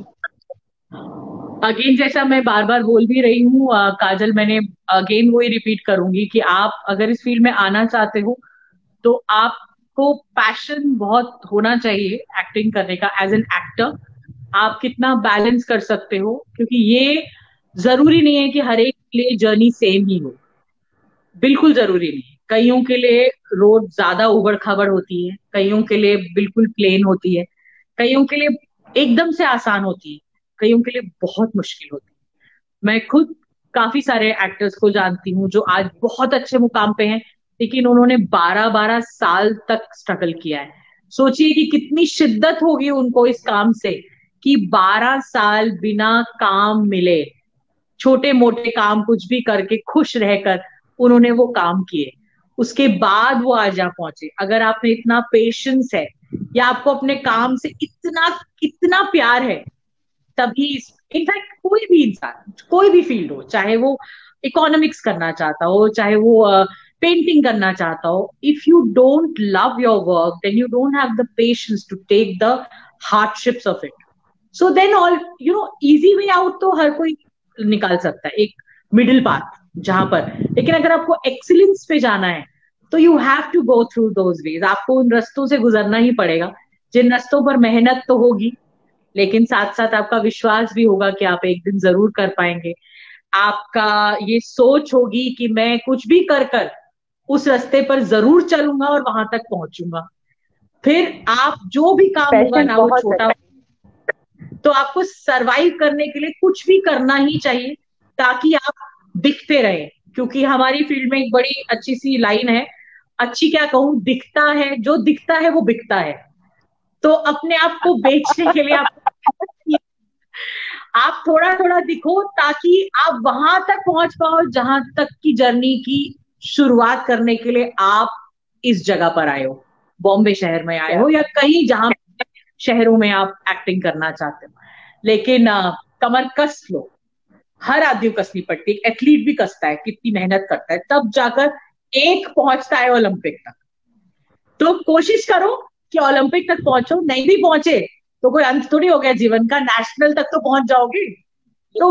S2: अगेन जैसा मैं बार बार बोल भी रही हूँ काजल, मैंने अगेन वही रिपीट करूंगी कि आप अगर इस फील्ड में आना चाहते हो तो आपको पैशन बहुत होना चाहिए एक्टिंग करने का। एज एन एक्टर आप कितना बैलेंस कर सकते हो, क्योंकि ये जरूरी नहीं है कि हर एक के लिए जर्नी सेम ही हो, बिल्कुल जरूरी नहीं। कईयों के लिए रोड ज्यादा उबड़ खाबड़ होती है, कईयों के लिए बिल्कुल प्लेन होती है, कईयों के लिए एकदम से आसान होती है, कईयों के लिए बहुत मुश्किल होती है। मैं खुद काफी सारे एक्टर्स को जानती हूँ जो आज बहुत अच्छे मुकाम पे हैं, लेकिन उन्होंने 12-12 साल तक स्ट्रगल किया है। सोचिए कि कितनी शिद्दत होगी उनको इस काम से, कि 12 साल बिना काम मिले, छोटे मोटे काम कुछ भी करके खुश रहकर उन्होंने वो काम किए, उसके बाद वो आज यहाँ पहुंचे। अगर आप में इतना पेशेंस है या आपको अपने काम से इतना इतना प्यार है, तभी इनफैक्ट कोई भी इंसान, कोई भी फील्ड हो, चाहे वो इकोनॉमिक्स करना चाहता हो, चाहे वो पेंटिंग करना चाहता हो, if you don't love your work then you don't have the patience to take the hardships of it. So then all easy way out तो हर कोई निकाल सकता है, एक मिडिल पाथ जहां पर, लेकिन अगर आपको एक्सीलेंस पे जाना है तो you have to go through those ways, आपको उन रास्तों से गुजरना ही पड़ेगा, जिन रास्तों पर मेहनत तो होगी, लेकिन साथ साथ आपका विश्वास भी होगा कि आप एक दिन जरूर कर पाएंगे। आपका ये सोच होगी कि मैं कुछ भी कर कर उस रास्ते पर जरूर चलूंगा और वहां तक पहुंचूंगा। फिर आप जो भी काम होगा ना, वो छोटा, तो आपको सरवाइव करने के लिए कुछ भी करना ही चाहिए ताकि आप दिखते रहे। क्योंकि हमारी फील्ड में एक बड़ी अच्छी सी लाइन है, अच्छी क्या कहूं, दिखता है, जो दिखता है वो बिकता है। तो अपने आप को बेचने के लिए आप थोड़ा थोड़ा दिखो, ताकि आप वहां तक पहुंच पाओ जहां तक की जर्नी की शुरुआत करने के लिए आप इस जगह पर आए हो, बॉम्बे शहर में आए हो या कहीं जहां शहरों में आप एक्टिंग करना चाहते हो। लेकिन कमर कस लो, हर आदमी को कसनी पड़ती है, एथलीट भी कसता है, कितनी मेहनत करता है, तब जाकर एक पहुंचता है ओलंपिक तक। तो कोशिश करो कि ओलंपिक तक पहुंचो, नहीं भी पहुंचे तो कोई अंत थोड़ी हो गया जीवन का, नेशनल तक तो पहुंच जाओगी। तो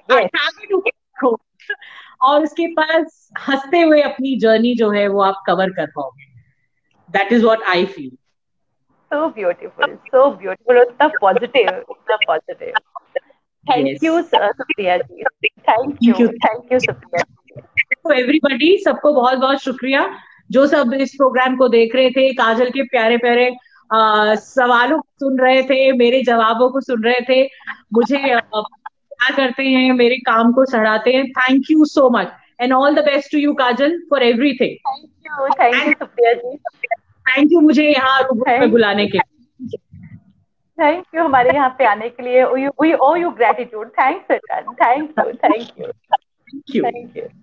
S2: और उसके पास हंसते हुए अपनी जर्नी जो है वो आप कवर कर पाओगे। That is what I feel.
S1: So beautiful, so beautiful, इतना पॉजिटिव, इतना positive. Thank you Supriya ji, thank you Supriya ji.
S2: तो एवरीबॉडी, सबको बहुत बहुत शुक्रिया जो सब इस प्रोग्राम को देख रहे थे, काजल के प्यारे प्यारे सवालों को सुन रहे थे, मेरे जवाबों को सुन रहे थे, मुझे प्यार करते हैं, मेरे काम को सराहते हैं। Thank you so much and all the best to you Kajal for everything.
S1: Thank you Supriya ji,
S2: thank you मुझे यहाँ रूबरू में बुलाने के लिए।
S1: थैंक यू हमारे यहाँ पे आने के लिए। We owe you gratitude. Thanks a ton, thank you, thank you,
S2: thank you.
S1: Thank you.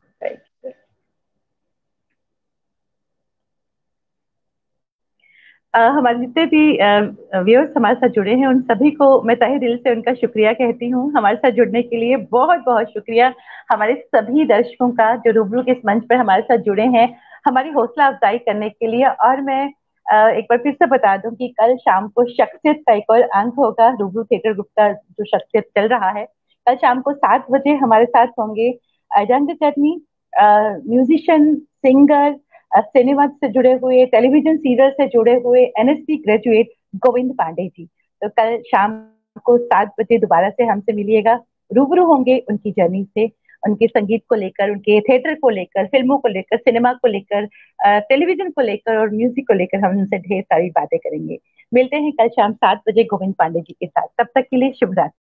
S1: हमारे जितने भी व्यूअर्स हमारे साथ जुड़े हैं उन सभी को मैं तहे दिल से उनका शुक्रिया कहती हूँ। हमारे साथ जुड़ने के लिए बहुत बहुत शुक्रिया हमारे सभी दर्शकों का जो रूबरू के इस मंच पर हमारे साथ जुड़े हैं हमारी हौसला अफजाई करने के लिए। और मैं एक बार फिर से बता दूं कि कल शाम को शख्सियत का एक और अंक होगा। रूबरू थिएटर ग्रुप का जो शख्सियत चल रहा है, कल शाम को 7 बजे हमारे साथ होंगे रंगकर्मी, म्यूजिशियन, सिंगर, सिनेमा से जुड़े हुए, टेलीविजन सीरियल से जुड़े हुए एनएससी ग्रेजुएट गोविंद पांडे जी। तो कल शाम को 7 बजे दोबारा से हमसे मिलिएगा, रूबरू होंगे उनकी जर्नी से, उनके संगीत को लेकर, उनके थिएटर को लेकर, फिल्मों को लेकर, सिनेमा को लेकर, टेलीविजन को लेकर और म्यूजिक को लेकर हम उनसे ढेर सारी बातें करेंगे। मिलते हैं कल शाम 7 बजे गोविंद पांडे जी के साथ। तब तक के लिए शुभ रात्रि।